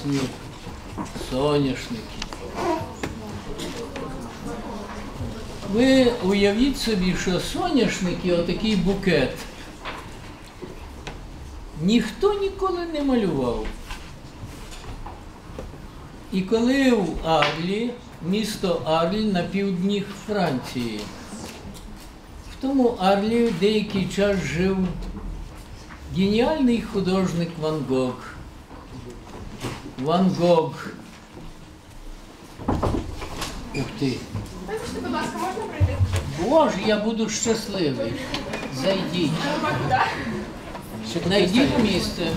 прекрасні соняшники. Ви уявіть собі, що соняшники, отакий букет, ніхто ніколи не малював. І коли в Арлі, місто Арль на півдні Франції, в тому Арлі деякий час жив геніальний художник Ван Гог. Ван Гог. Ух ти. Вибачте, будь ласка, можна прийти? Боже, я буду щасливий. Зайдіть. Куди? Найдіть місце.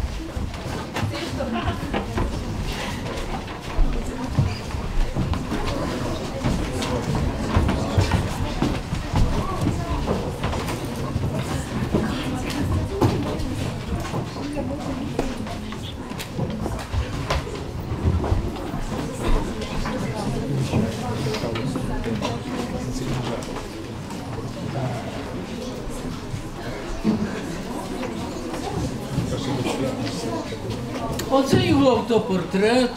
Оце його автопортрет.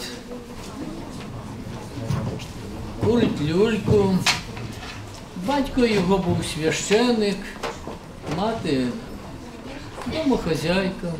Курить люльку. Батько його був священик, мати домохазяйка.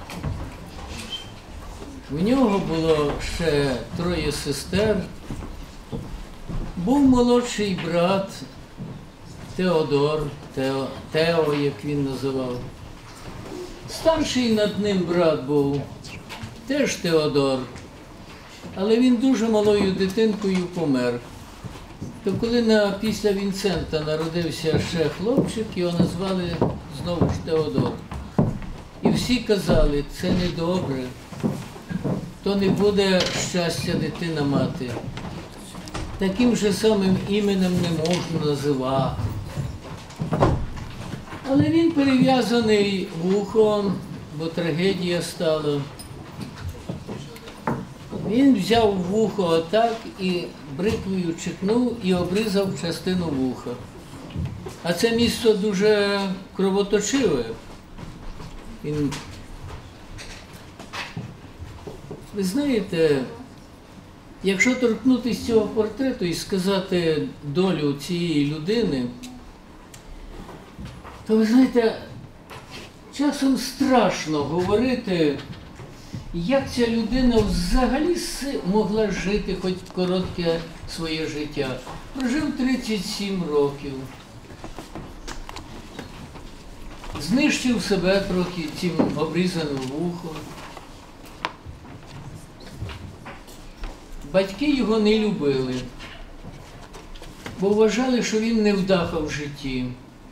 В нього було ще 3 сестер. Був молодший брат Теодор, Тео, як він називав. Старший над ним брат був теж Теодор, але він дуже малою дитинкою помер. То коли після Вінсента народився ще хлопчик, його назвали знову ж Теодор. І всі казали, це недобре, то не буде щастя дитина мати. Таким же самим іменем не можна називати. Але він перев'язаний вухом, бо трагедія стала. Він взяв вухо отак і бритвою чекнув і обрізав частину вуха. А це місце дуже кровоточиве. Ви знаєте, якщо торкнутися цього портрету і сказати долю цієї людини, то ви знаєте, часом страшно говорити, як ця людина взагалі могла жити хоч коротке своє життя. Прожив 37 років. Знищив себе трохи цим обрізаним вухом. Батьки його не любили, бо вважали, що він невдаха в житті.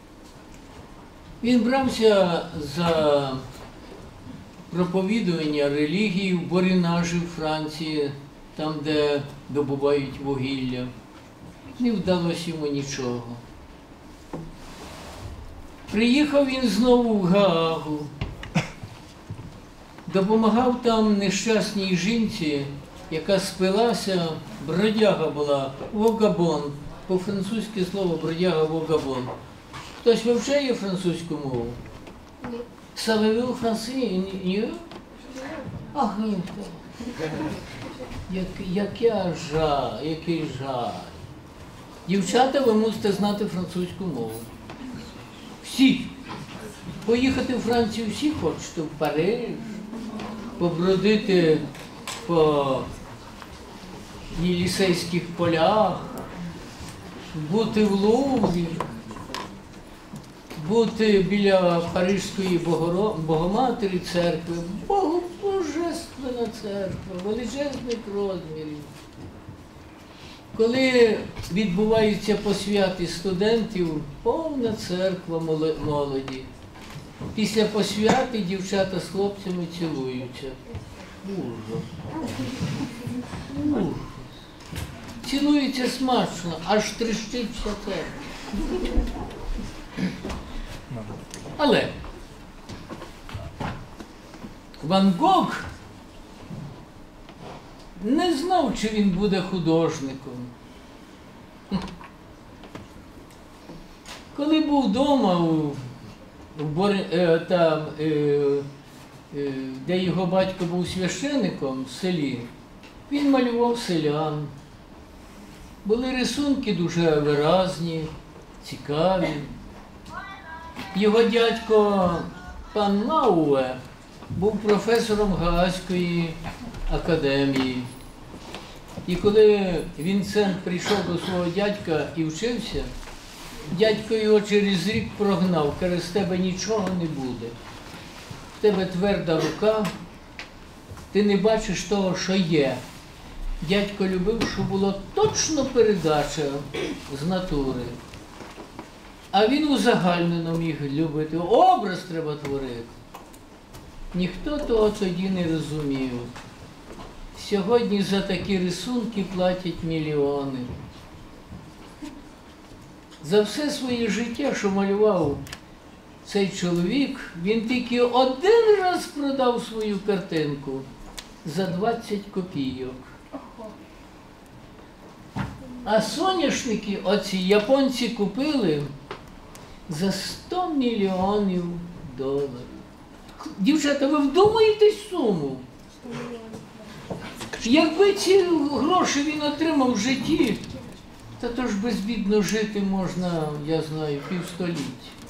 Він брався за проповідування релігії в Борінажі, в Франції, там, де добувають вугілля. Не вдалося йому нічого. Приїхав він знову в Гаагу, допомагав там нещасній жінці, яка спилася, бродяга була, вогабон, по-французьки слово бродяга вогабон. Хтось вивчає французьку мову? Ні. Savez-vous français? Ні? Ах, ні. Який жаль. Дівчата, ви мусите знати французьку мову. Всі. Поїхати в Францію всі хочете, в Париж, побродити по Єлісейських полях, бути в Луврі, бути біля Паризької Богоматері церкви. Божественна церква, величезних розмірів. Коли відбуваються посвяти студентів, повна церква молоді. Після посвяти дівчата з хлопцями цілуються. Ужас. Ужас. Цілуються смачно, аж тріщить вся церква. Але Ван Гог не знав, чи він буде художником. Коли був вдома де його батько був священником в селі, він малював селян. Були рисунки дуже виразні, цікаві. Його дядько пан Науе був професором Гаазької академії. І коли Вінсент прийшов до свого дядька і вчився, дядько його через рік прогнав, каже, з тебе нічого не буде. В тебе тверда рука, ти не бачиш того, що є. Дядько любив, щоб була точно передача з натури. А він узагальнено міг любити. Образ треба творити. Ніхто того тоді не розумів. Сьогодні за такі рисунки платять мільйони. За все своє життя, що малював цей чоловік, він тільки один раз продав свою картинку за 20 копійок. А соняшники оці японці купили за 100 мільйонів доларів. Дівчата, ви вдумаєтесь в суму? Якби ці гроші він отримав в житті, то ж безбідно жити можна, я знаю, півстоліття.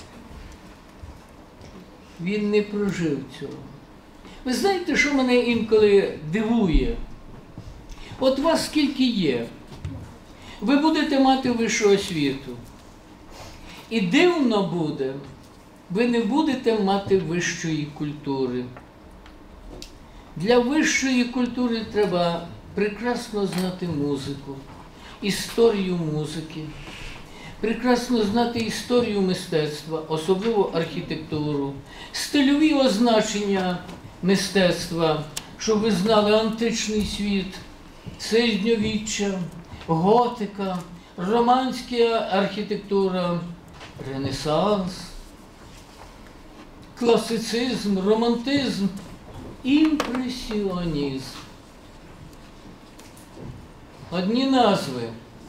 Він не прожив цього. Ви знаєте, що мене інколи дивує? От вас скільки є? Ви будете мати вищу освіту. І дивно буде, ви не будете мати вищої культури. Для вищої культури треба прекрасно знати музику, історію музики, прекрасно знати історію мистецтва, особливо архітектуру, стильові означення мистецтва, щоб ви знали античний світ, середньовіччя, готика, романська архітектура, ренесанс, класицизм, романтизм, імпресіонізм. Одні назви.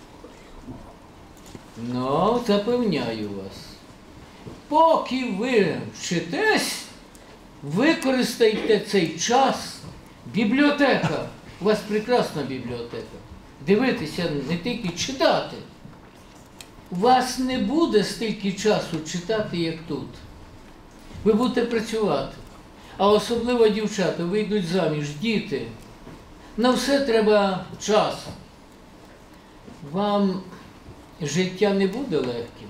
Ну, запевняю вас. Поки ви вчитесь, використайте цей час. Бібліотека. У вас прекрасна бібліотека. Дивитися, не тільки читати. У вас не буде стільки часу читати, як тут. Ви будете працювати. А особливо дівчата вийдуть заміж, діти. На все треба час. Вам життя не буде легким.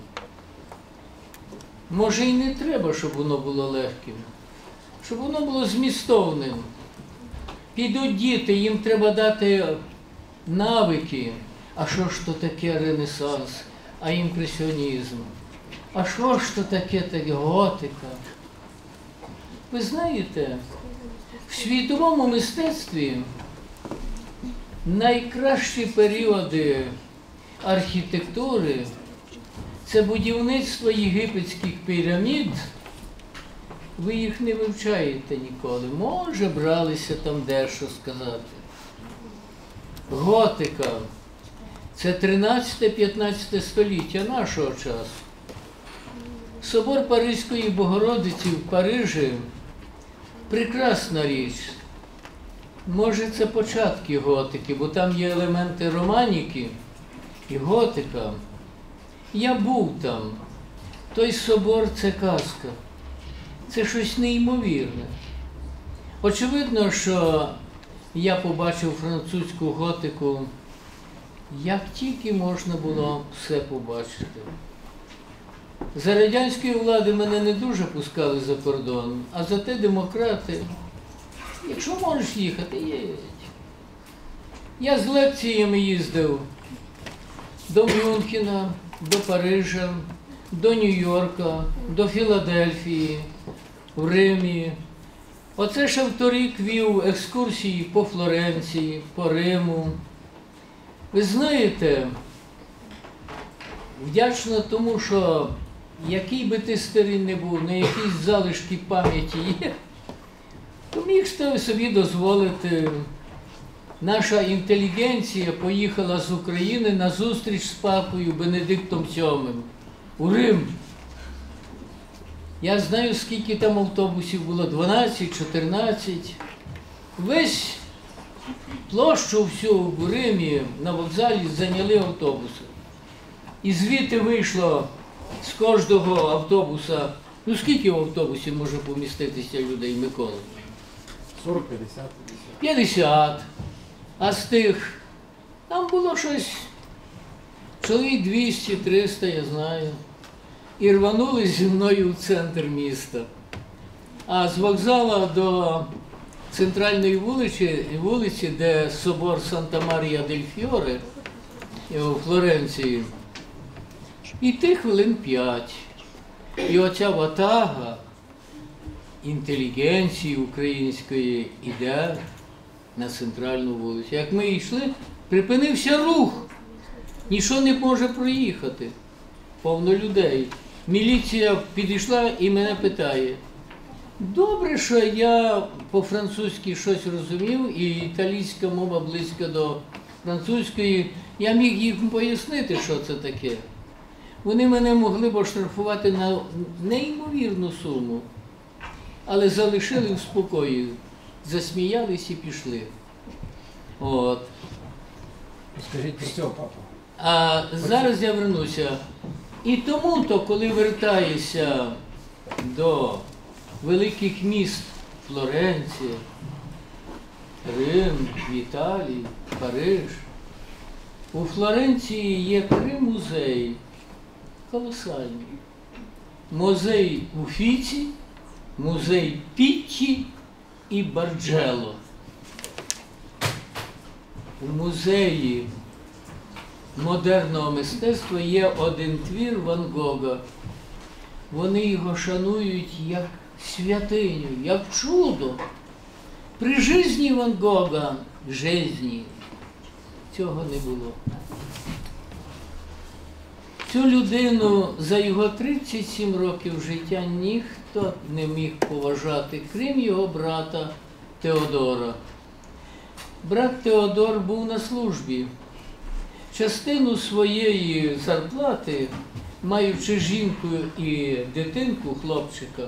Може і не треба, щоб воно було легким. Щоб воно було змістовним. Підуть діти, їм треба дати навики. А що ж то таке ренесанс, а імпресіонізм? А що ж то таке готика? Ви знаєте, в світовому мистецтві найкращі періоди архітектури – це будівництво єгипетських пірамід. Ви їх не вивчаєте ніколи. Може, бралися там дещо сказати. Готика – це 13-15 століття нашого часу. Собор Паризької Богородиці в Парижі – прекрасна річ. Може, це початки готики, бо там є елементи романіки і готика. Я був там. Той собор – це казка. Це щось неймовірне. Очевидно, що я побачив французьку готику, як тільки можна було все побачити. За радянської влади мене не дуже пускали за кордон, а зате демократи, якщо можеш їхати, їдь. Я з лекціями їздив до Мюнхена, до Парижа, до Нью-Йорка, до Філадельфії, в Римі. Оце ще вторік вів екскурсії по Флоренції, по Риму. Ви знаєте, вдячна тому, що який би ти старий не був, на якісь залишки пам'яті є, то міг собі дозволити. Наша інтелігенція поїхала з України на зустріч з папою Бенедиктом VII у Рим. Я знаю, скільки там автобусів було, 12, 14. Весь площу всю в Римі на вокзалі зайняли автобуси. І звідти вийшло з кожного автобуса, ну скільки в автобусі може поміститися людей, Микола? 40-50. 50. А з тих, там було щось, чоловік 200-300, я знаю. І рванули зі мною в центр міста. А з вокзалу до центральної вулиці, де собор Санта-Марія-дель-Фьоре у Флоренції, йти хвилин 5. І оця ватага інтелігенції української іде на центральну вулицю. Як ми йшли, припинився рух. Нічого не може проїхати. Повно людей. Міліція підійшла і мене питає. Добре, що я по-французьки щось розумів, і італійська мова близька до французької. Я міг їм пояснити, що це таке. Вони мене могли б оштрафувати на неймовірну суму, але залишили в спокої, засміялись і пішли. От. Скажіть про цього, папа. А зараз я вернуся. І тому-то, коли вертаюся до великих міст Флоренція, Рим, Італія, Париж, у Флоренції є 3 музеї, колосальні. Музей Уфіці, музей Пітті і Барджело. У музеї модерного мистецтва є один твір Ван Гога. Вони його шанують як святиню, як чудо. При житті Ван Гога, житті, цього не було. Цю людину за його 37 років життя ніхто не міг поважати, крім його брата Теодора. Брат Теодор був на службі. Частину своєї зарплати, маючи жінку і дитинку, хлопчика,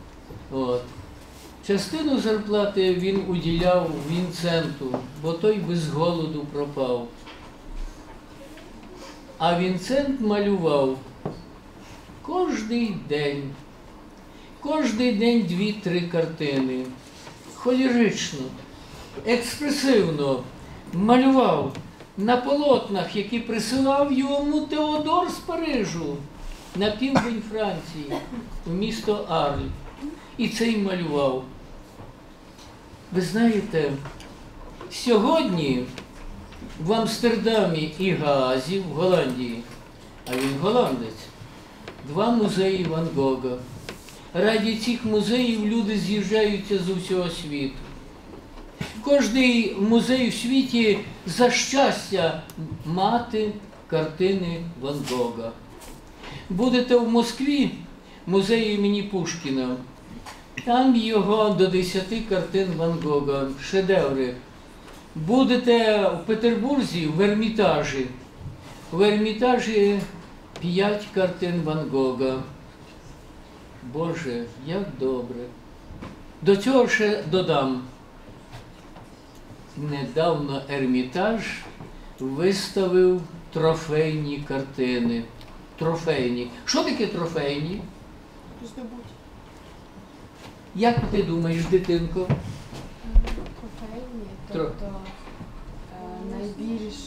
частину зарплати він уділяв Вінценту, бо той без голоду пропав. А Вінцент малював кожний день 2-3 картини, холерично, експресивно малював на полотнах, які присилав йому Теодор з Парижу на південь Франції, у місто Арль. І цей малював. Ви знаєте, сьогодні в Амстердамі і Гаазі, в Голландії, а він голландець, 2 музеї Ван Гога. Раді цих музеїв люди з'їжджаються з усього світу. Кожний музей у світі за щастя мати картини Ван Гога. Будете в Москві, музей імені Пушкіна, там його до 10 картин Ван Гога, шедеври. Будете в Петербурзі, в Ермітажі. В Ермітажі 5 картин Ван Гога. Боже, як добре. До цього ще додам. Недавно Ермітаж виставив трофейні картини. Трофейні. Що таке трофейні? Здобуть. Як ти думаєш, дитинко? Трофейні, тобто найбільш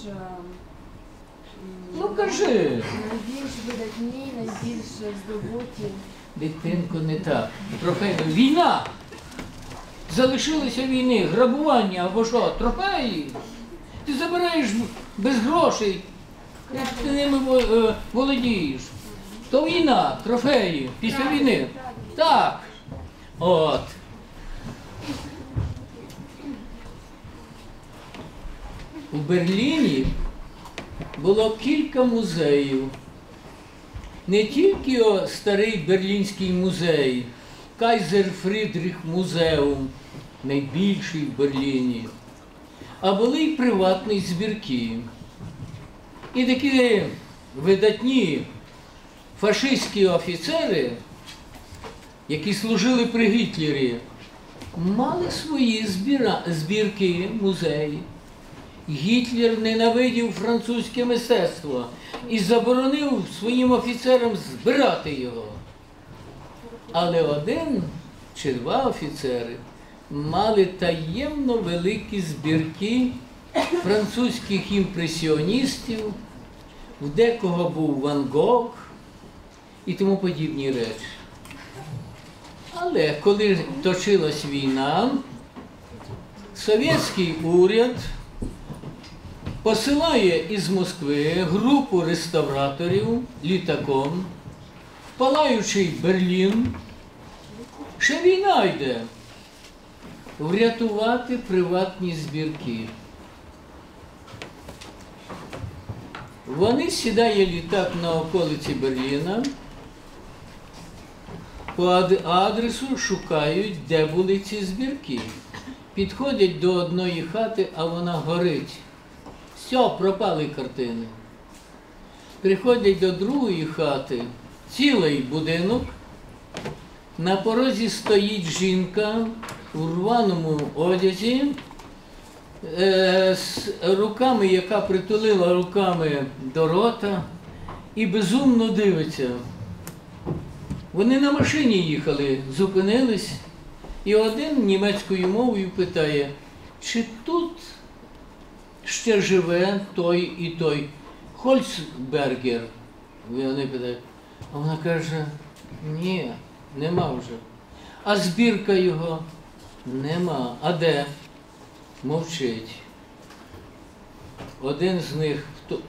Ну кажи. найбільш видатні, найбільш здобуті. Дитинко, не так. Трофейні. Війна! Залишилися війни, грабування або що? Трофеї? Ти забираєш без грошей, ти ними володієш. То війна, трофеї, після війни. Так. От. У Берліні було кілька музеїв. Не тільки старий Берлінський музей, Кайзер Фрідріх музеум, найбільший в Берліні, а були й приватні збірки. І такі видатні фашистські офіцери які служили при Гітлері, мали свої збірки, музеї. Гітлер ненавидів французьке мистецтво і заборонив своїм офіцерам збирати його. Але один чи два офіцери мали таємно великі збірки французьких імпресіоністів, в декого був Ван Гог і тому подібні речі. Але коли точилась війна, совєтський уряд посилає із Москви групу реставраторів літаком, в палаючий Берлін, ще війна йде, врятувати приватні збірки. Вони сідає літак на околиці Берліна, по адресу шукають, де були ці збірки. Підходять до одної хати, а вона горить. Все, пропали картини. Приходять до другої хати, цілий будинок, на порозі стоїть жінка у рваному одязі, з руками, яка притулила руками до рота і безумно дивиться. Вони на машині їхали, зупинились, і один німецькою мовою питає, чи тут ще живе той і той Хольцбергер? Вони питають, а вона каже, ні, нема вже. А збірка його? Нема. А де? Мовчить. Один з них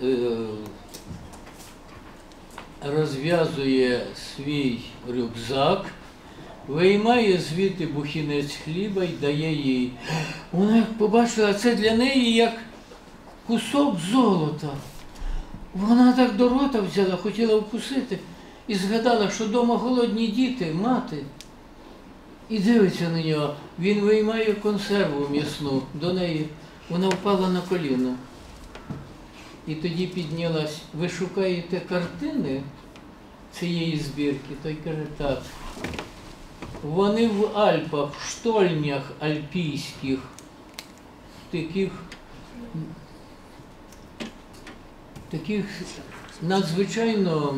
розв'язує свій рюкзак, виймає звідти бухінець хліба і дає їй. Вона побачила, це для неї як кусок золота. Вона так до рота взяла, хотіла вкусити і згадала, що вдома голодні діти, мати. І дивиться на нього. Він виймає консерву м'ясну до неї. Вона впала на коліно. І тоді піднялась. Ви шукаєте картини цієї збірки? Той каже, так. Вони в Альпах, в штольнях альпійських, таких надзвичайно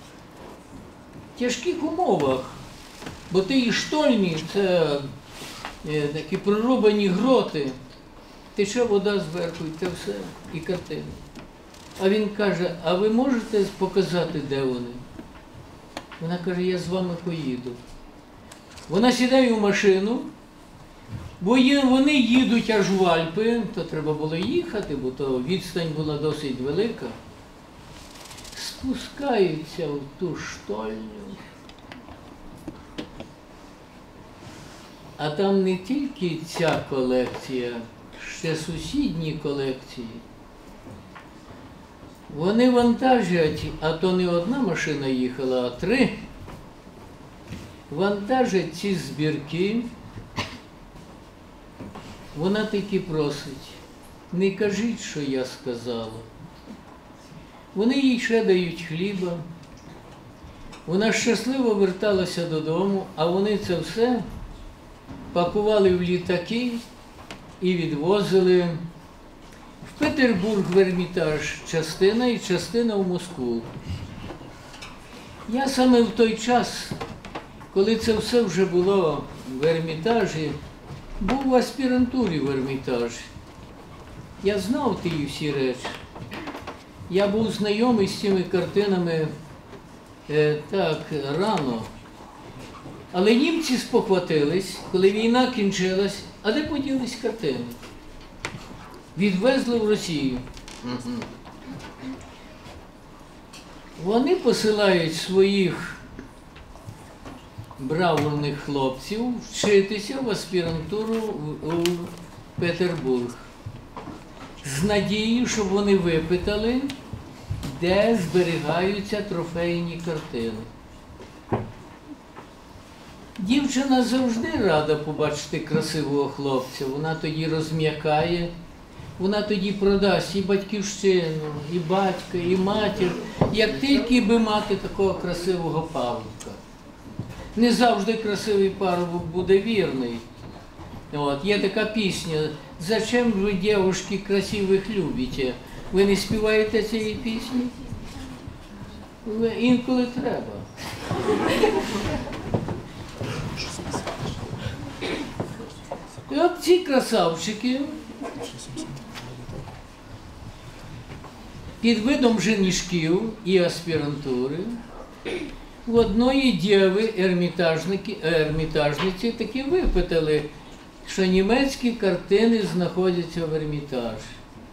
тяжких умовах. Бо ті штольні – це такі прорубані гроти, тече вода зверху, і те все, і картини. А він каже, а ви можете показати, де вони? Вона каже, я з вами поїду. Вона сідає в машину, бо вони їдуть аж в Альпи, то треба було їхати, бо то відстань була досить велика. Спускаються в ту штольню. А там не тільки ця колекція, ще сусідні колекції. Вони вантажать, а то не одна машина їхала, а 3. Вантажать ці збірки. Вона таки просить, не кажіть, що я сказала. Вони їй ще дають хліба. Вона щасливо верталася додому, а вони це все пакували в літаки і відвозили в Петербург, в Ермітаж, частина і частина в Москву. Я саме в той час, коли це все вже було в Ермітажі, був в аспірантурі в Ермітажі. Я знав ті всі речі. Я був знайомий з цими картинами так рано. Але німці спохватились, коли війна кінчилась, а де поділись картини? Відвезли в Росію. Вони посилають своїх бравурних хлопців вчитися в аспірантуру у Петербург. З надією, щоб вони випитали, де зберігаються трофейні картини. Дівчина завжди рада побачити красивого хлопця, вона тоді розм'якає, вона тоді продасть і батьківщину, і батька, і матір, як тільки би мати такого красивого Павлика. Не завжди красивий парубок буде вірний. От, є така пісня «Зачем ви, дівчатки, красивих любите?» Ви не співаєте цієї пісні? Інколи треба. І от ці красавчики під видом женишків і аспірантури у одної дєви ермітажниці таки випитали, що німецькі картини знаходяться в Ермітажі.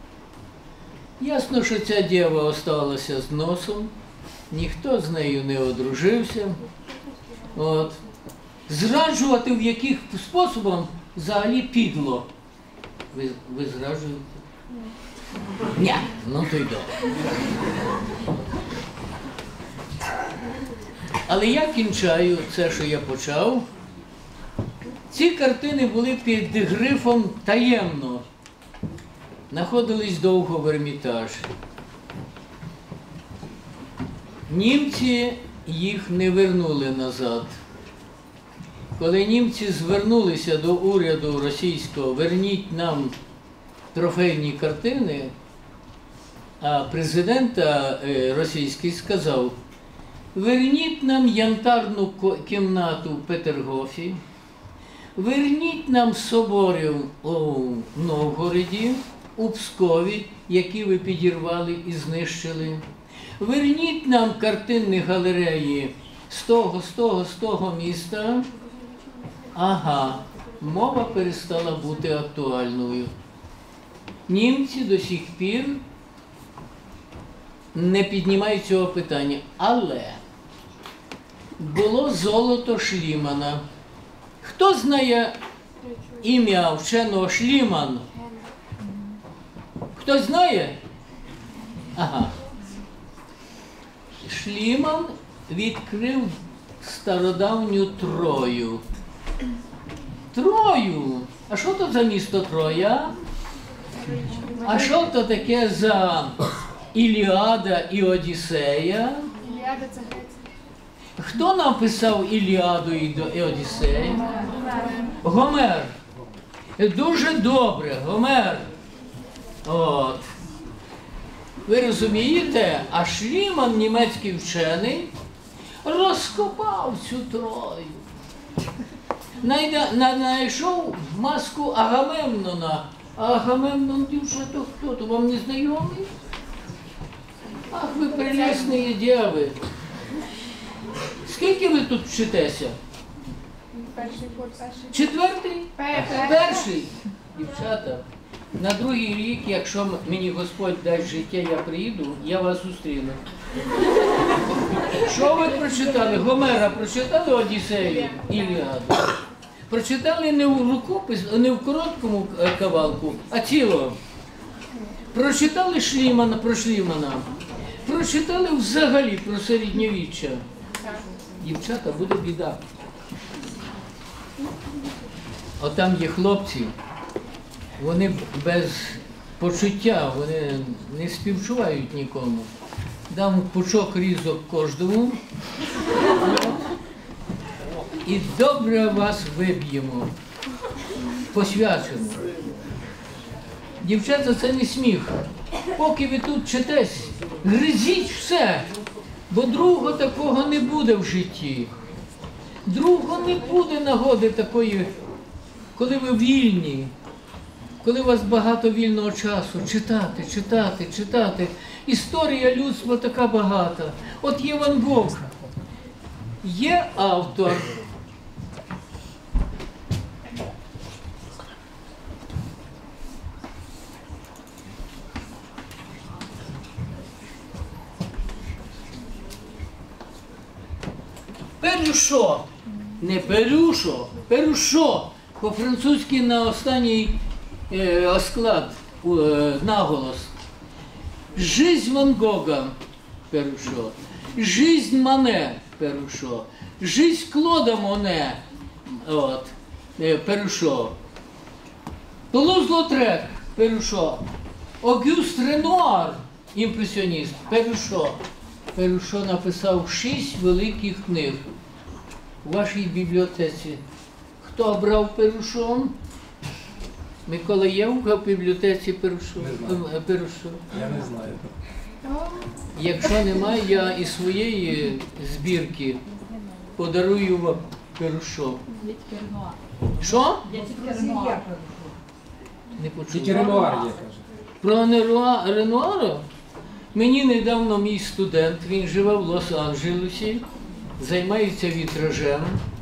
Ясно, що ця дєва осталася з носом, ніхто з нею не одружився. От. Зраджувати в яких способом взагалі підло. Ви зраджуєте? Ні. Ну то й добре. Але я кінчаю це, що я почав. Ці картини були під грифом «таємно». Знаходились довго в Ермітажі. Німці їх не вернули назад. Коли німці звернулися до уряду російського «верніть нам трофейні картини», а президент російський сказав «верніть нам янтарну кімнату в Петергофі, верніть нам соборів у Новгороді, у Пскові, які ви підірвали і знищили. Верніть нам картинні галереї з того міста». Ага, мова перестала бути актуальною. Німці до сих пір не піднімають цього питання. Але було золото Шлімана. Хто знає ім'я вченого Шліман? Хтось знає? Ага. Шліман відкрив стародавню Трою. Трою? А що то за місто Троя? А що то таке за Іліада і Одіссея? Іліада це Греція. Хто написав Іліаду і Одіссею? Гомер. Дуже добре, Гомер. От. Ви розумієте, а Шліман, німецький вчений, розкопав цю Трою. Знайшов маску Агамемнона. А Агамемнон, дівчата, хто? То вам не знайомий? Ах, ви прелесні дяви. Скільки ви тут вчитеся? Перший курс. Четвертий? Перший. Перший? Дівчата, на другий рік, якщо мені Господь дасть життя, я приїду, я вас зустріну. Що ви прочитали? Гомера прочитали Одіссею? Іліаду? Прочитали не в рукопис, не в короткому кавалку, а ціло. Прочитали Шлімана, про Шлімана. Прочитали взагалі про середньовіччя. Дівчата, буде біда. Отам є хлопці, вони без почуття, вони не співчувають нікому. Дам пучок різок кожному і добре вас виб'ємо, посвячимо. Дівчата, це не сміх. Поки ви тут вчитесь, гризіть все, бо другого такого не буде в житті. Другого не буде нагоди такої, коли ви вільні, коли у вас багато вільного часу, читати, читати, читати. Історія людства така багата. От є Ван Гог, є автор. Перюшо, не Перюшо, Перюшо, по-французьки на останній склад, наголос. Жизнь Ван Гога, Перюшо, жизнь Мане, Перюшо, жизнь Клода Моне, от, Перюшо, Тулуз-Лотрек, Перюшо, Огюст Ренуар, імпресіоніст, Перюшо. Перюшо написав 6 великих книг. у вашій бібліотеці хто брав Перушон? Микола Євка в бібліотеці Перушон? Не знаю. Перушон. Я не знаю. Якщо немає, я із своєї збірки подарую вам Перушон. Що? Не почув. Тільки Ренуар є, каже. Про Ренуара мені недавно мій студент, він живе в Лос-Анджелесі, займається вітражем,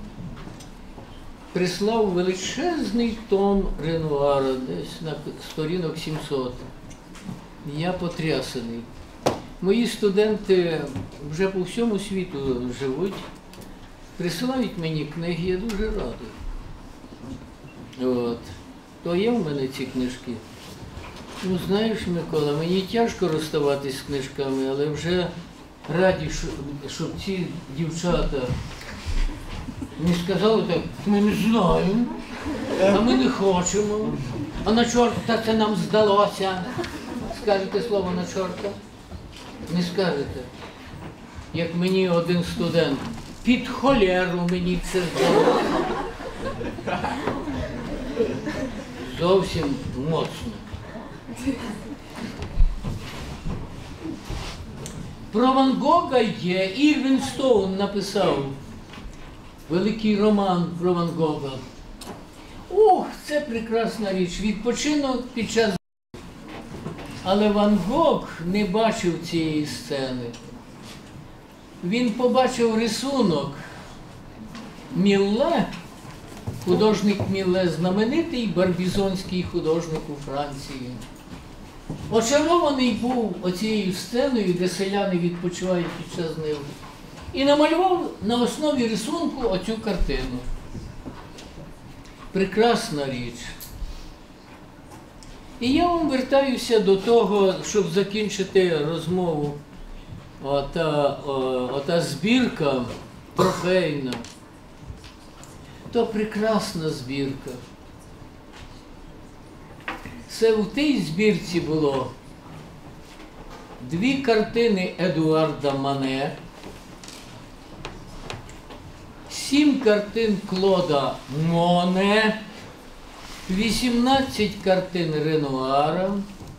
прислав величезний том Ренуара, десь на сторінок 700. Я потрясений. Мої студенти вже по всьому світу живуть, присилають мені книги, я дуже радий. От. То є в мене ці книжки. Ну, знаєш, Микола, мені тяжко розставатись з книжками, але вже раді, щоб ці дівчата не сказали так, ми не знаємо, а ми не хочемо, а на чорта це нам здалося. Скажете слово на чорта? Не скажете. Як мені один студент, під холеру мені це здалося. Зовсім моцно. Про Ван Гога є, Ірвін Стоун написав великий роман про Ван Гога. Ух, це прекрасна річ, відпочинок під час. Але Ван Гог не бачив цієї сцени. Він побачив рисунок Мілле, художник Мілле, знаменитий барбізонський художник у Франції. Очарований був оцією сценою, де селяни відпочивають під час нив. І намалював на основі рисунку оцю картину. Прекрасна річ. І я вам вертаюся до того, щоб закінчити розмову. Ота збірка трофейна. То прекрасна збірка. Це в тій збірці було 2 картини Едуарда Мане, 7 картин Клода Моне, 18 картин Ренуара,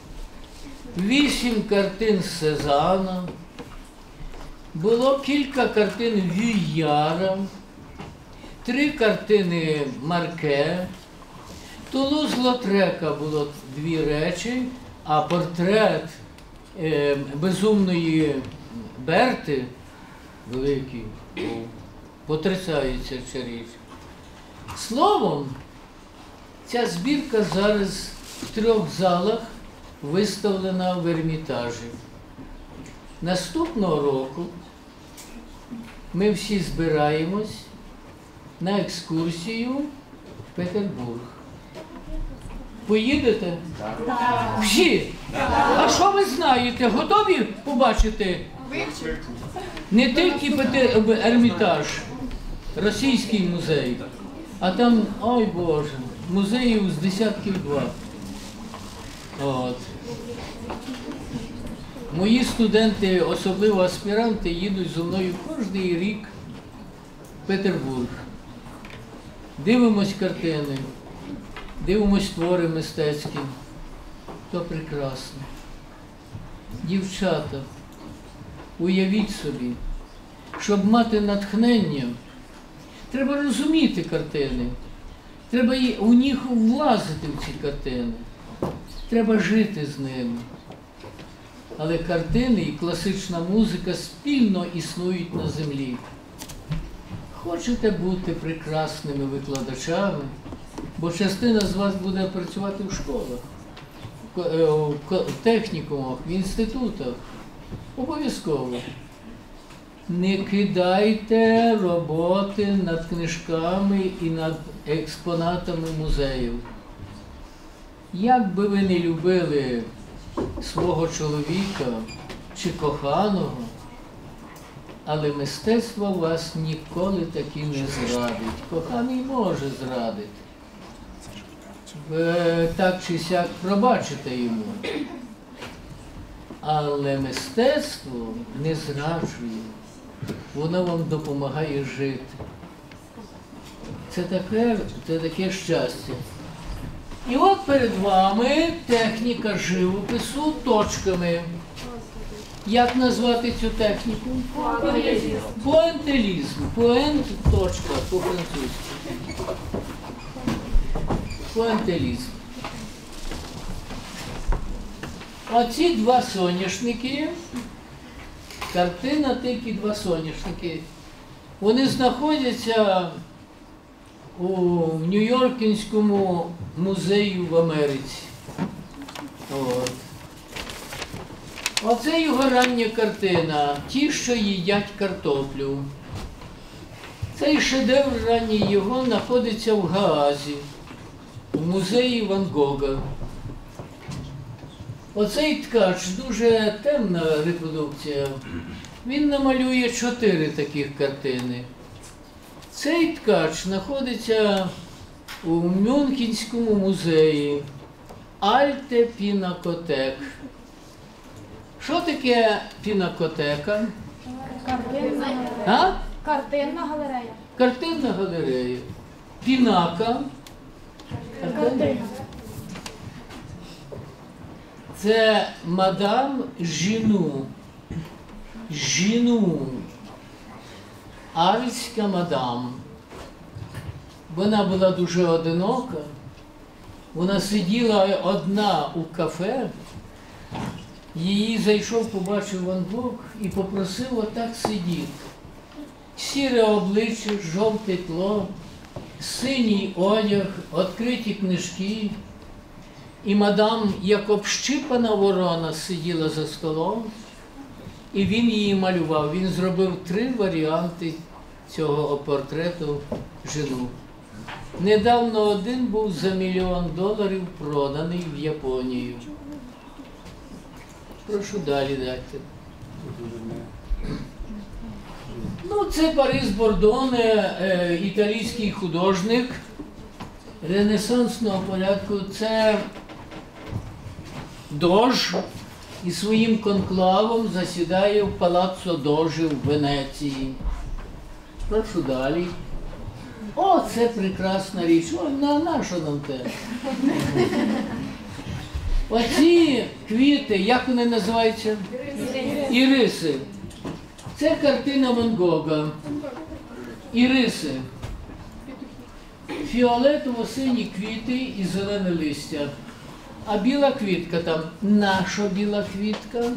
8 картин Сезана, було кілька картин Вюяра, 3 картини Марке, Тулуз-Лотрека було 2 речі, а портрет безумної Берти, великий, потрясається ця річ. Словом, ця збірка зараз в 3 залах виставлена в Ермітажі. Наступного року ми всі збираємось на екскурсію в Петербург. Поїдете? Так. Всі? А що ви знаєте? Готові побачити? Не тільки Ермітаж, російський музей, а там, ой Боже, музеїв з десятків 2. От. Мої студенти, особливо аспіранти, їдуть зі мною кожен рік в Петербург. Дивимось картини, дивимось твори мистецькі. То прекрасно. Дівчата, уявіть собі, щоб мати натхнення, треба розуміти картини, треба у них влазити в ці картини, треба жити з ними. Але картини і класична музика спільно існують на землі. Хочете бути прекрасними викладачами, бо частина з вас буде працювати в школах, в технікумах, в інститутах. Обов'язково. Не кидайте роботи над книжками і над експонатами музеїв. Як би ви не любили свого чоловіка чи коханого, але мистецтво вас ніколи таки не зрадить. Коханий може зрадити. Ви так чи сяк пробачите йому. Але мистецтво не зраджує. Воно вам допомагає жити. Це таке щастя. І от перед вами техніка живопису точками. Як назвати цю техніку? Пуантилізм. Пуент, точка, по-французьки. Пуантилізм. Оці два соняшники, картина тільки два соняшники. Вони знаходяться у Нью-Йоркському музеї в Америці. От. Оце його рання картина «Ті, що їдять картоплю». Цей шедевр ранній його знаходиться в Гаазі, в музеї Ван Гога. Оцей ткач, дуже темна репродукція, він намалює 4 таких картини. Цей ткач знаходиться у Мюнхенському музеї Альте Пінакотек. Що таке пінакотека? Картинна галерея. Картинна галерея. Пінака. Картина. Це мадам Жіну. Жіну. Альська мадам. Вона була дуже одинока. Вона сиділа одна у кафе. Її зайшов, побачив Ван Гог і попросив отак сидіти. Сіре обличчя, жовте тло, синій одяг, відкриті книжки. І мадам, як общипана ворона, сиділа за столом, і він її малював. Він зробив 3 варіанти цього портрету Жіну. Недавно один був за $1 мільйон проданий в Японію. Прошу далі дайте. Ну, це Парис Бордоне, італійський художник ренесансного порядку. Це Дож і своїм конклавом засідає в Палаццо Дожі в Венеції. Прошу далі. О, це прекрасна річ. О, на що нам те? Оці квіти, як вони називаються? Іриси. Це картина Ван Гога. Іриси. Фіолетово-сині квіти і зелене листя. А біла квітка там. Наша біла квітка?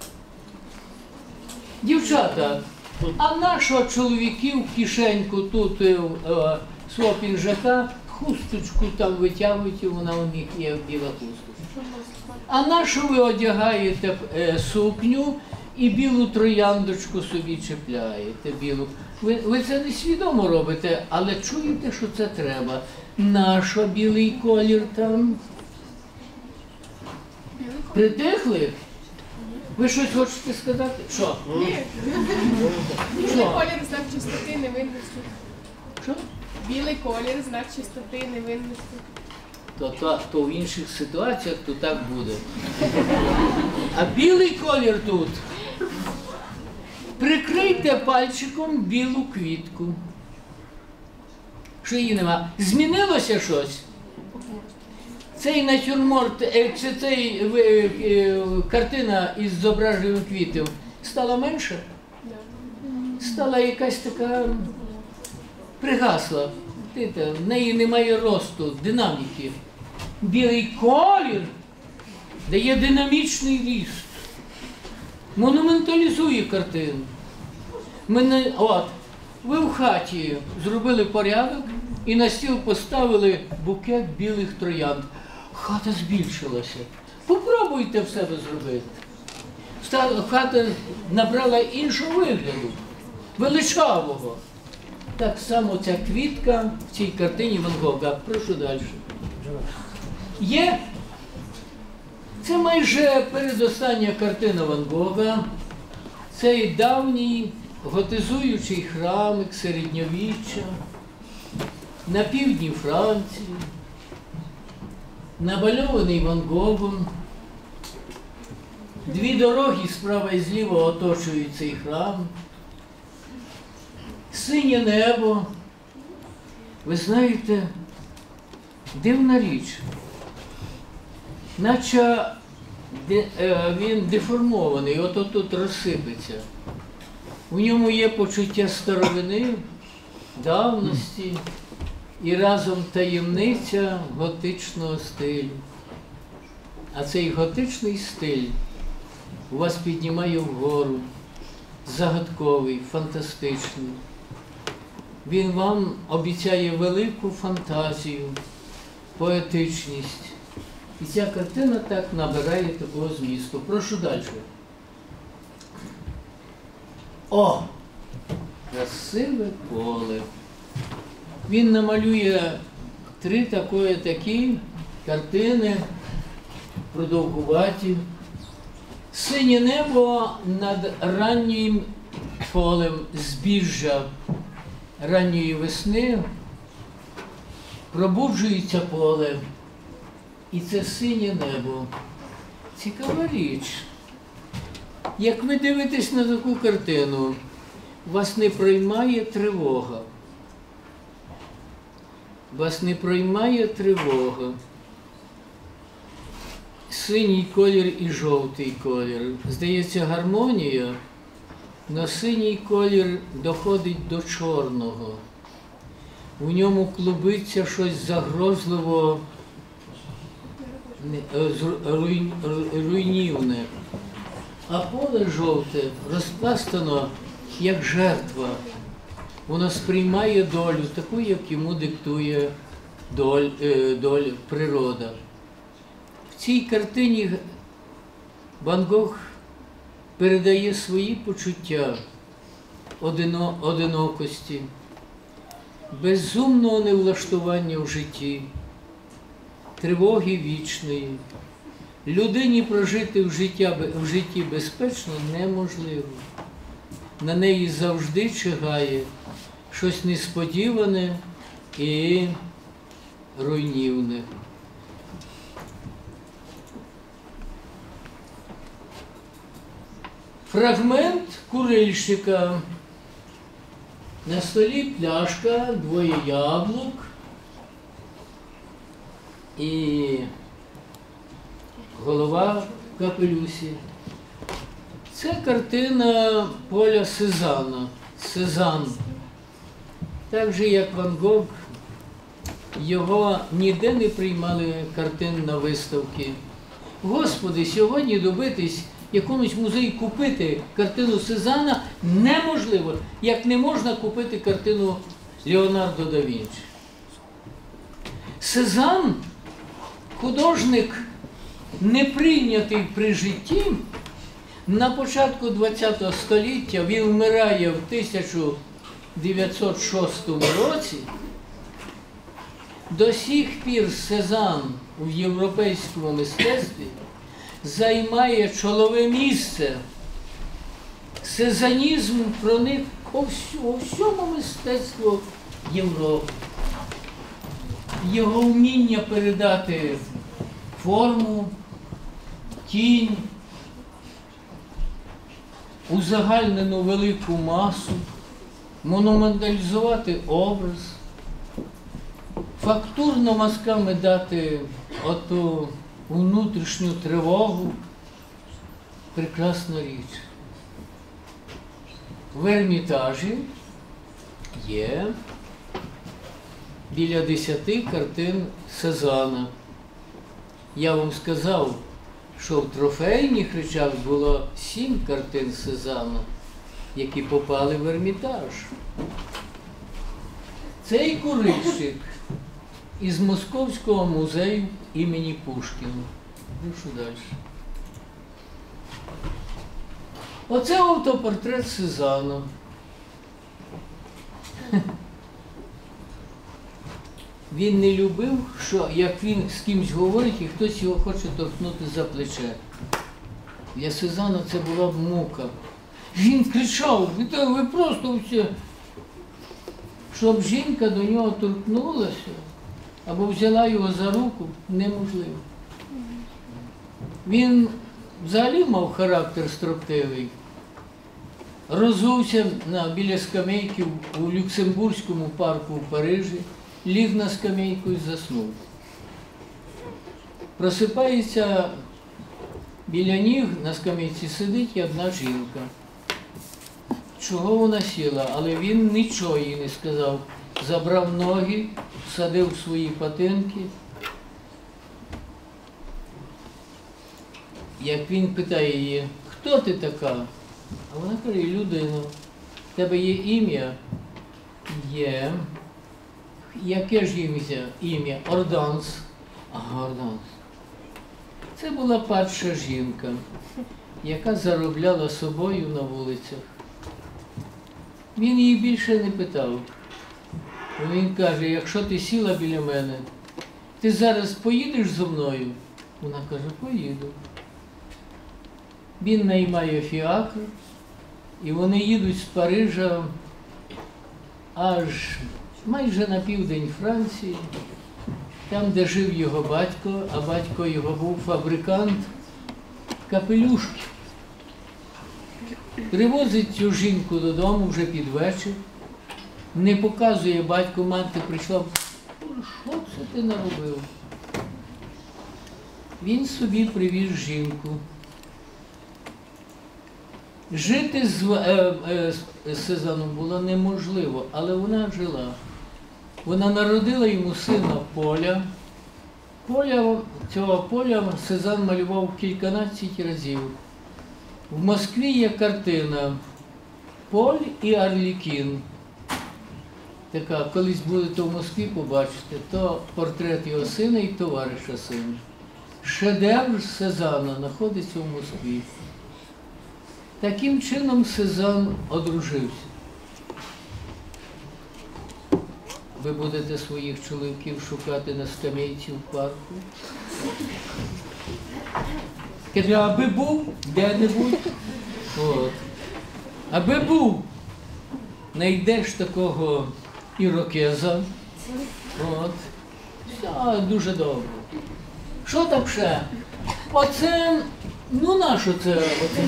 Дівчата, а нашого чоловіків в кишеньку тут свого піджака, хусточку там витягують, і вона у них є біла хусточка. А на що ви одягаєте сукню і білу трояндочку собі чіпляєте? Білу. Ви це не свідомо робите, але чуєте, що це треба. Нащо білий колір там? Притихли? Ви щось хочете сказати? Що? Білий колір – знак чистоти, невинності. Що? Білий колір – знак чистоти, невинності. То в інших ситуаціях то так буде. А білий колір тут. Прикрийте пальчиком білу квітку. Що її нема? Змінилося щось? Цей натюрморт, чи цей картина із зображенням квітів стала менша? Стала якась така пригасла. В неї немає росту, динаміки. Білий колір дає динамічний ріст, монументалізує картину. Ви в хаті зробили порядок і на стіл поставили букет білих троянд. Хата збільшилася. Попробуйте в себе зробити. Хата набрала іншого вигляду, величавого. Так само ця квітка в цій картині Ван Гога. Прошу далі. Це майже передостання картина Ван Гога. Цей давній готизуючий храмик середньовіччя на півдні Франції, намальований Ван Гогом. 2 дороги справа і зліва оточують цей храм. Синє небо, Ви знаєте, дивна річ. Наче він деформований, от тут розсипеться. У ньому є почуття старовини, давності і разом таємниця готичного стилю. А цей готичний стиль у вас піднімає вгору, загадковий, фантастичний. Він вам обіцяє велику фантазію, поетичність. І ця картина так набирає такого змісту. Прошу далі. О! Красиве поле. Він намалює три такі картини, продовгуваті. Синє небо над раннім полем збіжжя ранньої весни. Пробуджується поле. І це синє небо. Цікава річ. Як ви дивитесь на таку картину, вас не проймає тривога. Вас не проймає тривога. Синій колір і жовтий колір. Здається, гармонія, но синій колір доходить до чорного. У ньому клубиться щось загрозливо руйнівне. А поле жовте розпластано як жертва. Воно сприймає долю, таку, як йому диктує доля природа. В цій картині Ван Гог передає свої почуття одинокості, безумного невлаштування в житті, тривоги вічної. Людині прожити в житті безпечно неможливо. На неї завжди чигає щось несподіване і руйнівне. Фрагмент курильщика. На столі пляшка, двоє яблук і голова в капелюсі. Це картина Поля Сезана. Сезанн. Так же, як Ван Гог, його ніде не приймали картин на виставки. Господи, сьогодні добитись якомусь музеї купити картину Сезана неможливо, як не можна купити картину Леонардо да Вінчі. Сезанн, художник, не прийнятий при житті, на початку ХХ століття, він вмирає в 1906 році, до сих пір Сезанн у європейському мистецтві займає чолове місце. Сезанізм проник у всьому мистецтву Європи. Його вміння передати форму, тінь, узагальнену велику масу, монументалізувати образ, фактурно мазками дати оту внутрішню тривогу. Прекрасна річ. В Ермітажі є біля 10 картин Сезана. Я вам сказав, що в трофейних речах було 7 картин Сезана, які попали в Ермітаж. Цей курильщик із Московського музею імені Пушкіна. Прошу далі. Оце автопортрет Сезана. Він не любив, що як він з кимось говорить, і хтось його хоче торкнути за плече. Для Сезана це була б мука. Він кричав, ви просто всі, щоб жінка до нього торкнулася або взяла його за руку, неможливо. Він взагалі мав характер строптивий. Розувся біля скамейки у Люксембурзькому парку в Парижі. ліг на скамейку і заснув. Просипається, біля ніг на скамейці сидить одна жінка. Чого вона сіла? Але він нічого їй не сказав. Забрав ноги, всадив в свої патинки. Як він питає її, хто ти така? А вона каже, людина, в тебе є ім'я? Є. Яке ж ім'я? Орданс. Ага, Орданс. Це була перша жінка, яка заробляла собою на вулицях. Він її більше не питав. Він каже, якщо ти сіла біля мене, ти зараз поїдеш зо мною? Вона каже, поїду. Він наймає фіакр, і вони їдуть з Парижа аж майже на південь Франції, там, де жив його батько, а батько його був фабрикант капелюшків. Привозить цю жінку додому вже під вечір, не показує батьку, мати прийшла, що це ти наробив? Він собі привіз жінку. Жити з Сезаном було неможливо, але вона жила. Вона народила йому сина Поля. Цього Поля Сезан малював кільканадцять разів. В Москві є картина «Поль і Арлікін». Така, колись будете в Москві побачите, то портрет його сина і товариша сина. Шедевр Сезана знаходиться в Москві. Таким чином Сезан одружився. Ви будете своїх чоловіків шукати на скамейці в парку? Каже, аби був де-небудь. От. Аби був, знайдеш такого ірокеза. От. Все дуже добре. Що там ще? Оце, ну нащо це? Оце?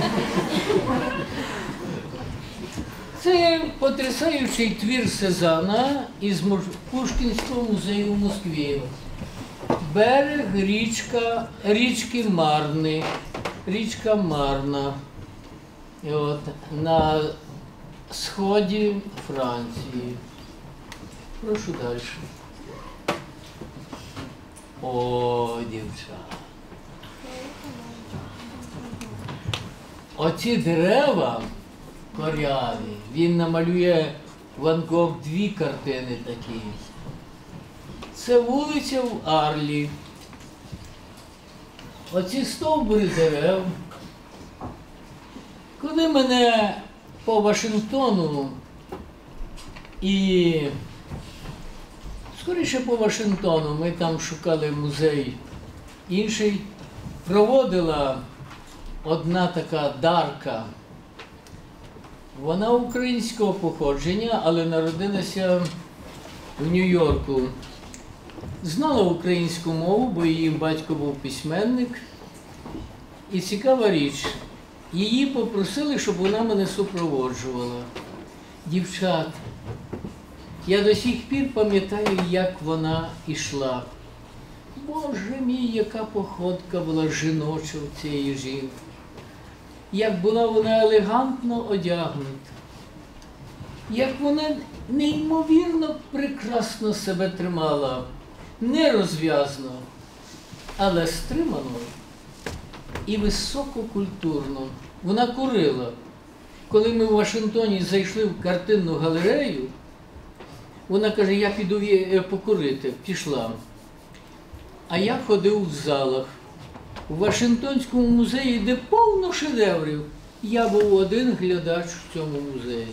Це потрясаючий твір Сезана із Пушкінського музею в Москві. Берег річки Марни, річка Марна. І от, на сході Франції. Прошу далі. О, дівчата. Оці дерева коряві, він намалює Ван Гог дві картини такі. Це вулиця в Арлі. Оці стовбури дерев. Коли мене по Вашингтону і скоріше по Вашингтону, ми там шукали музей інший, проводила одна така Дарка. Вона українського походження, але народилася в Нью-Йорку. Знала українську мову, бо її батько був письменник. І цікава річ, її попросили, щоб вона мене супроводжувала. Дівчат, я до сих пір пам'ятаю, як вона йшла. Боже мій, яка походка була жіноча у цієї жінки. Як була вона елегантно одягнута. Як вона неймовірно прекрасно себе тримала. Не розв'язно, але стримано і висококультурно. Вона курила. Коли ми в Вашингтоні зайшли в картинну галерею, вона каже, я піду покурити. Пішла. А я ходив в залах. У Вашингтонському музеї, де повно шедеврів, я був один глядач в цьому музеї.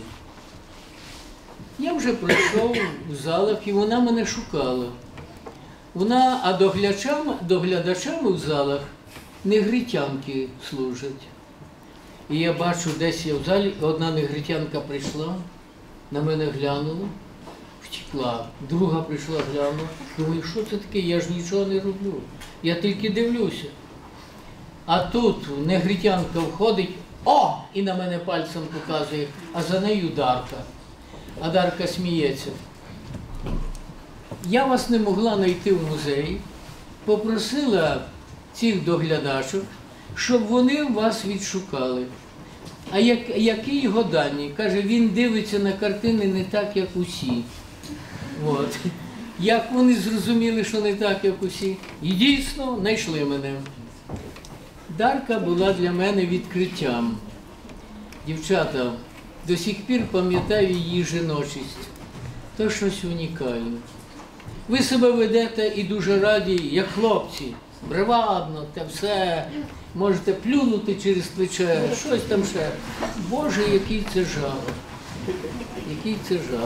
Я вже пройшов в залах, і вона мене шукала. А доглядачами в залах негритянки служать. І я бачу, десь я в залі, одна негритянка прийшла, на мене глянула, втекла. Друга прийшла, глянула. Думаю, що це таке? Я ж нічого не роблю. Я тільки дивлюся. А тут негритянка входить, о! І на мене пальцем показує, а за нею Дарка. А Дарка сміється. я вас не могла знайти в музеї, попросила цих доглядачок, щоб вони вас відшукали. А які його дані? Каже, він дивиться на картини не так, як усі. От. Як вони зрозуміли, що не так, як усі? І дійсно знайшли мене. Дарка була для мене відкриттям. Дівчата, до сих пір пам'ятаю її жіночість. То щось унікальне. Ви себе ведете і дуже раді, як хлопці. Бравадно, та все. Можете плюнути через плече, щось там ще. Боже, який це жах. Який це жах.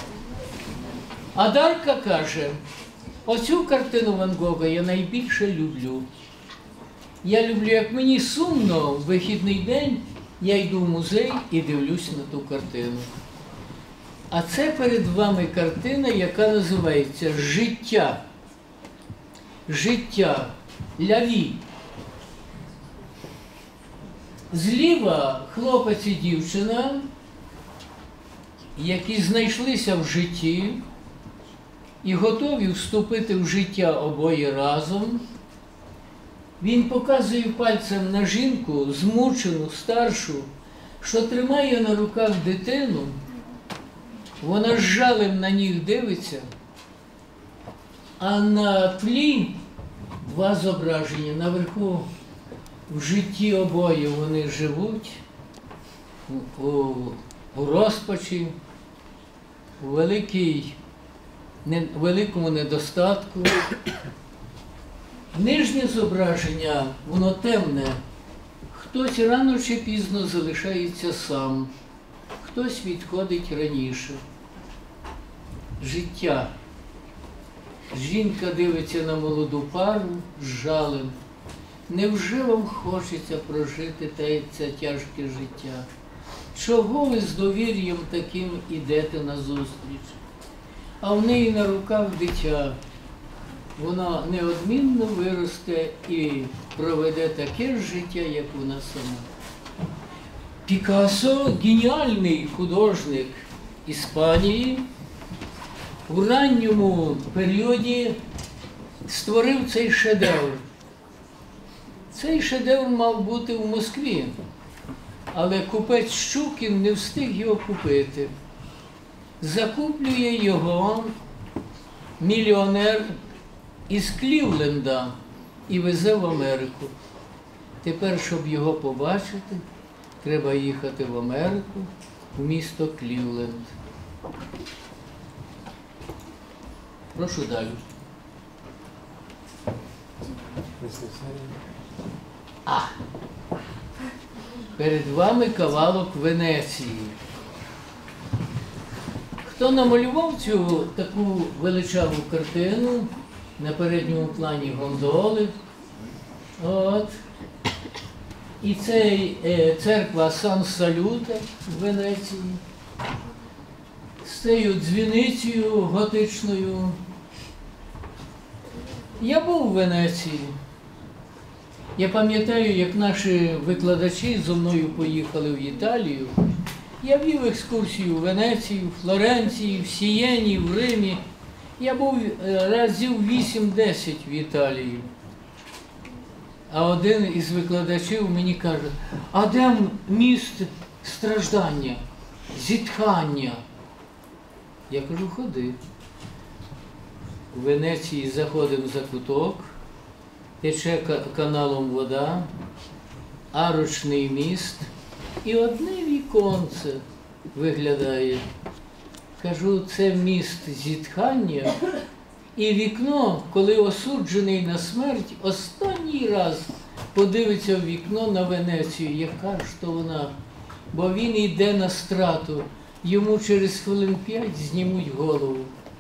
А Дарка каже, оцю картину Ван Гога я найбільше люблю. Я люблю, як мені сумно, в вихідний день я йду в музей і дивлюсь на ту картину. А це перед вами картина, яка називається «Життя». Життя. Ляві. Зліва хлопець і дівчина, які знайшлися в житті і готові вступити в життя обоє разом. Він показує пальцем на жінку, змучену, старшу, що тримає на руках дитину. Вона з жалем на них дивиться, а на тлі два зображення. Наверху в житті обоє вони живуть, у розпачі, у великому недостатку. Нижнє зображення, воно темне. Хтось рано чи пізно залишається сам, хтось відходить раніше. Життя. Жінка дивиться на молоду пару з жалем. Невже вам хочеться прожити це тяжке життя? Чого ви з довір'ям таким ідете назустріч? А в неї на руках дитя. Вона неодмінно виросте і проведе таке ж життя, як вона сама. Пікассо, геніальний художник Іспанії, в ранньому періоді створив цей шедевр. Цей шедевр мав бути в Москві, але купець Щукін не встиг його купити. Закуплює його мільйонер із Клівленда і везе в Америку. Тепер, щоб його побачити, треба їхати в Америку, в місто Клівленд. Прошу далі. Перед вами кавалок Венеції. Хто намалював цю таку величаву картину? На передньому плані гондоли. От. І це церква Сан-Салюте в Венеції. З цією дзвіницею готичною. Я був у Венеції. Я пам'ятаю, як наші викладачі зо мною поїхали в Італію. Я вів екскурсію в Венеції, в Флоренції, в Сієні, в Римі. Я був разів 8-10 в Італії. А один із викладачів мені каже, а де міст страждання, зітхання? Я кажу, ходи. В Венеції заходимо за куток, тече каналом вода, арочний міст і одне віконце виглядає. Кажу, це міст зітхання і вікно, коли осуджений на смерть, останній раз подивиться в вікно на Венецію, яка ж то вона, бо він йде на страту, йому через хвилин 5 знімуть голову.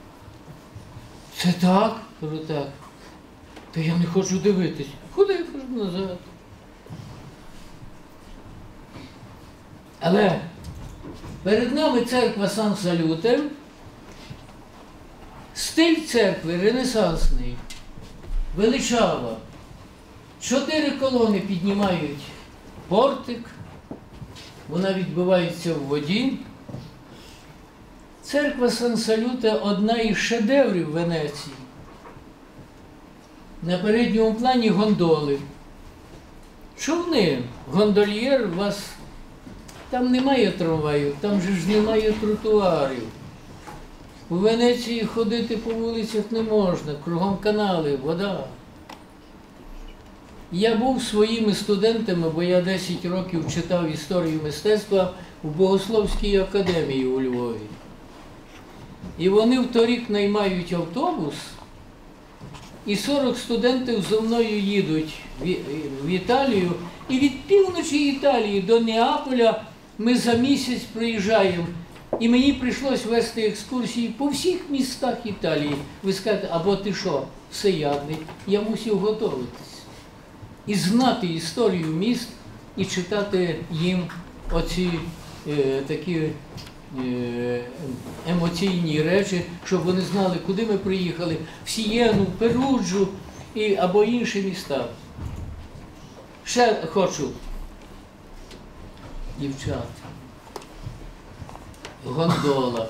Це так? Кажу, так. Та я не хочу дивитись. Ходи, кажу, назад. Але перед нами церква Сан-Салюте. Стиль церкви ренесансний, величава. 4 колони піднімають портик, вона відбивається в воді. Церква Сан-Салюте – одна із шедеврів Венеції. На передньому плані гондоли. Човни, гондольєр, там немає трамваїв, там же ж немає тротуарів. У Венеції ходити по вулицях не можна, кругом канали, вода. Я був своїми студентами, бо я 10 років читав історію мистецтва у Богословській академії у Львові. І вони в торік наймають автобус, і 40 студентів зо мною їдуть в Італію. І від півночі Італії до Неаполя ми за місяць приїжджаємо. І мені прийшлось вести екскурсії по всіх містах Італії. Ви скажете, або ти що, всеядний? Я мусив готуватись. І знати історію міст, і читати їм оці такі емоційні речі, щоб вони знали, куди ми приїхали, в Сієну, Перуджу або інші міста. Ще хочу, дівчата, гондола.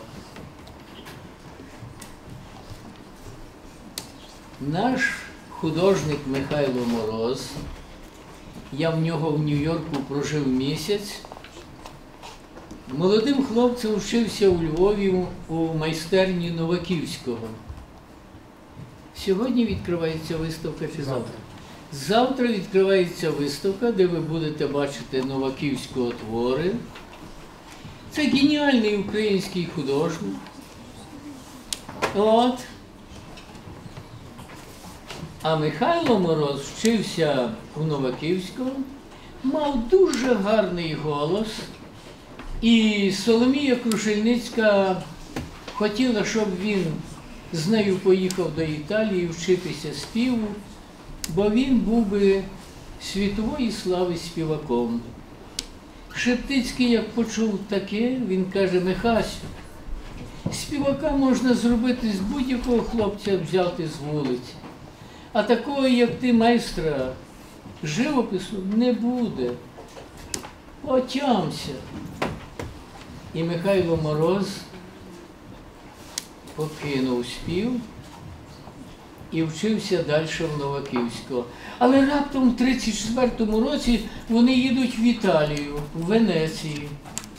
Наш художник Михайло Мороз, я в нього в Нью-Йорку прожив місяць, молодим хлопцем вчився у Львові у майстерні Новаківського. Сьогодні відкривається виставка чи завтра? Завтра відкривається виставка, де ви будете бачити Новаківського твори. Це геніальний український художник. От. А Михайло Мороз вчився у Новаківського, мав дуже гарний голос. І Соломія Крушельницька хотіла, щоб він з нею поїхав до Італії вчитися співу, бо він був би світової слави співаком. Шептицький, як почув таке, він каже: Михасю, співака можна зробити з будь-якого хлопця взяти з вулиці, а такого, як ти, майстра живопису, не буде. Отямся. І Михайло Мороз покинув спів і вчився далі в Новаківського. Але раптом в 1934 році вони їдуть в Італію, в Венецію.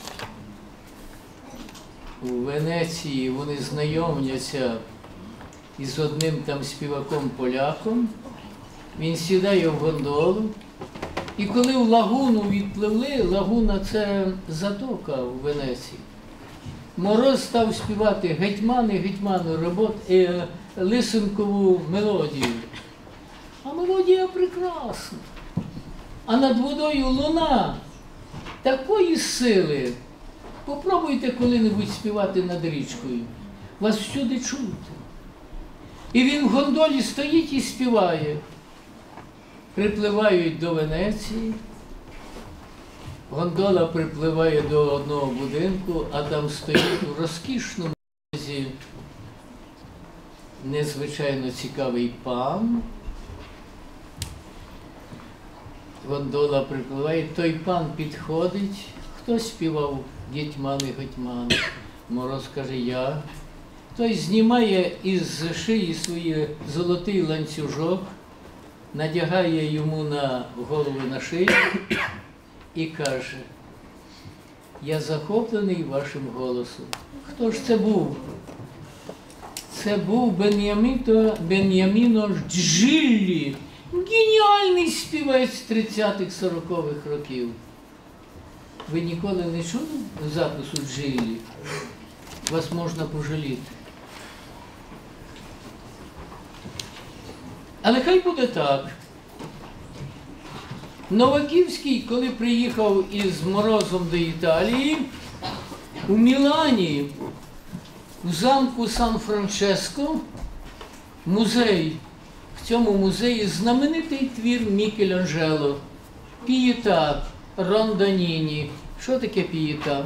У Венеції вони знайомляться із одним там співаком-поляком. Він сідає в гондолу. І коли в лагуну відпливли, лагуна – це затока в Венеції, Мороз став співати гетьмани, гетьмани, лисенкову мелодію. А мелодія прекрасна. А над водою луна такої сили. Попробуйте коли-небудь співати над річкою. Вас всюди чути. І він в гондолі стоїть і співає. Припливають до Венеції, гондола припливає до одного будинку, а там стоїть у розкішному одязі незвичайно цікавий пан. Гондола припливає, той пан підходить. Хто співав «Гетьмани-гетьмани»? Мороз каже: я. Той знімає із шиї свої золотий ланцюжок, надягає йому на голову, на шию і каже: я захоплений вашим голосом. Хто ж це був? Це був Бен'яміно Джиллі, геніальний співець 30-х-40-х років. Ви ніколи не чули запису Джиллі? Вас можна пожаліти. Але хай буде так. Новаківський, коли приїхав із Морозом до Італії, у Мілані, в замку Сан-Франческо, музей. В цьому музеї знаменитий твір Мікеланджело «Пієта» Ронданіні. Що таке пієта?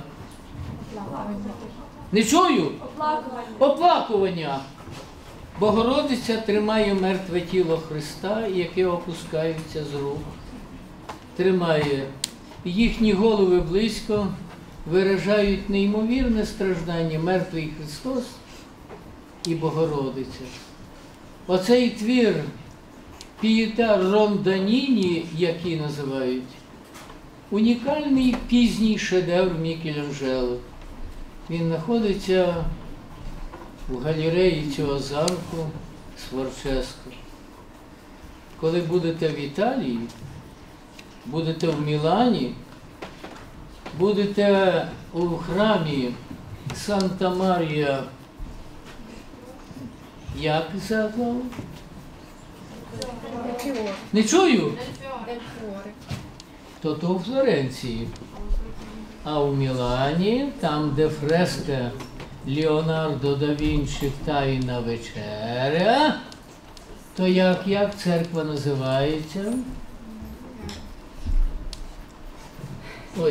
Не чую? Оплакування. Богородиця тримає мертве тіло Христа, яке опускається з рук. Тримає їхні голови близько, виражають неймовірне страждання мертвий Христос і Богородиця. Оцей твір Пієта Ронданіні, який називають, унікальний пізній шедевр Мікеланджело. Він знаходиться в галереї цього замку Сфорцеско. Коли будете в Італії, будете в Мілані, будете у храмі Санта-Марія, як заклав? Не чую? То у Флоренції. А у Мілані, там, де фреска Леонардо да Вінчі «Тайна вечеря», то як церква називається? Ой.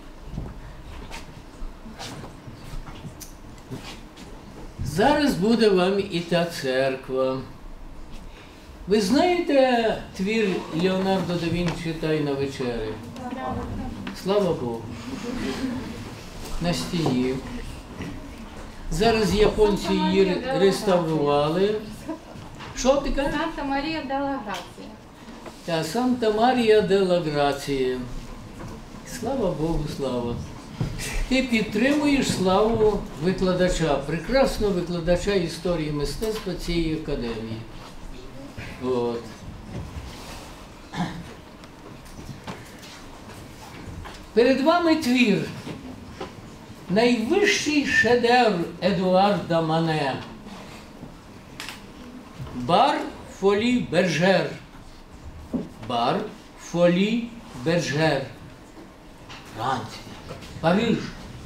Зараз буде вам і та церква. Ви знаєте твір Леонардо да Вінчі «Тайна вечеря»? Слава Богу. На стіні. Зараз японці її реставрували. Що ти кажеш? Санта Марія делла Грація. Та Санта Марія делла Грація. Слава Богу, слава. Ти підтримуєш славу викладача, прекрасного викладача історії мистецтва цієї академії. От. Перед вами твір. Найвищий шедевр Едуарда Мане. Бар Фолі Бержер. Бар Фолі Бержер. Франція. Париж.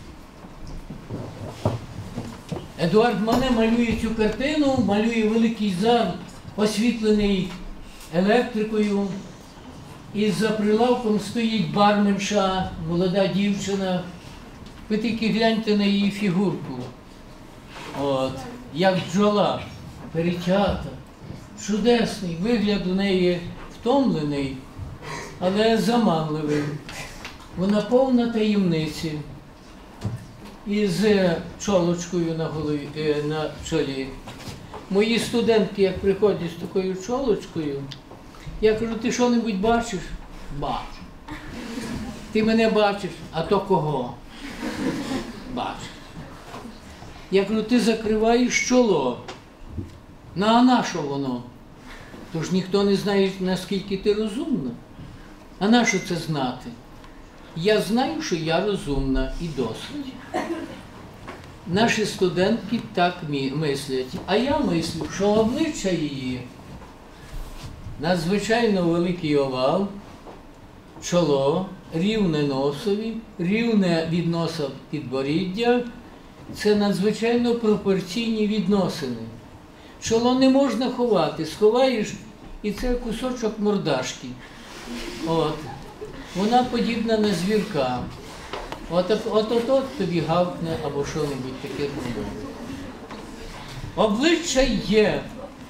Едуард Мане малює цю картину, малює великий зал, освітлений електрикою. І за прилавком стоїть барменша, молода дівчина. Ви тільки гляньте на її фігурку. От, як бджола, перетята, чудесний, вигляд у неї втомлений, але заманливий. Вона повна таємниці. І з чолочкою на голові, на чолі. Мої студентки, як приходять з такою чолочкою, я кажу, ти що-небудь бачиш? Бачу. Ти мене бачиш, а то кого? Бачиш. Я кажу, ти закриваєш чоло. А на що воно? Тож ніхто не знає, наскільки ти розумна. А на що це знати? Я знаю, що я розумна і досить. Наші студентки так мислять. А я мислю, що обличчя її надзвичайно великий овал, чоло, рівне носові, рівне від носа підборіддя – це надзвичайно пропорційні відносини. Чоло не можна ховати, сховаєш і це кусочок мордашки. От. Вона подібна на звірка. От тобі гавкне або що-небудь таке робить. Обличчя є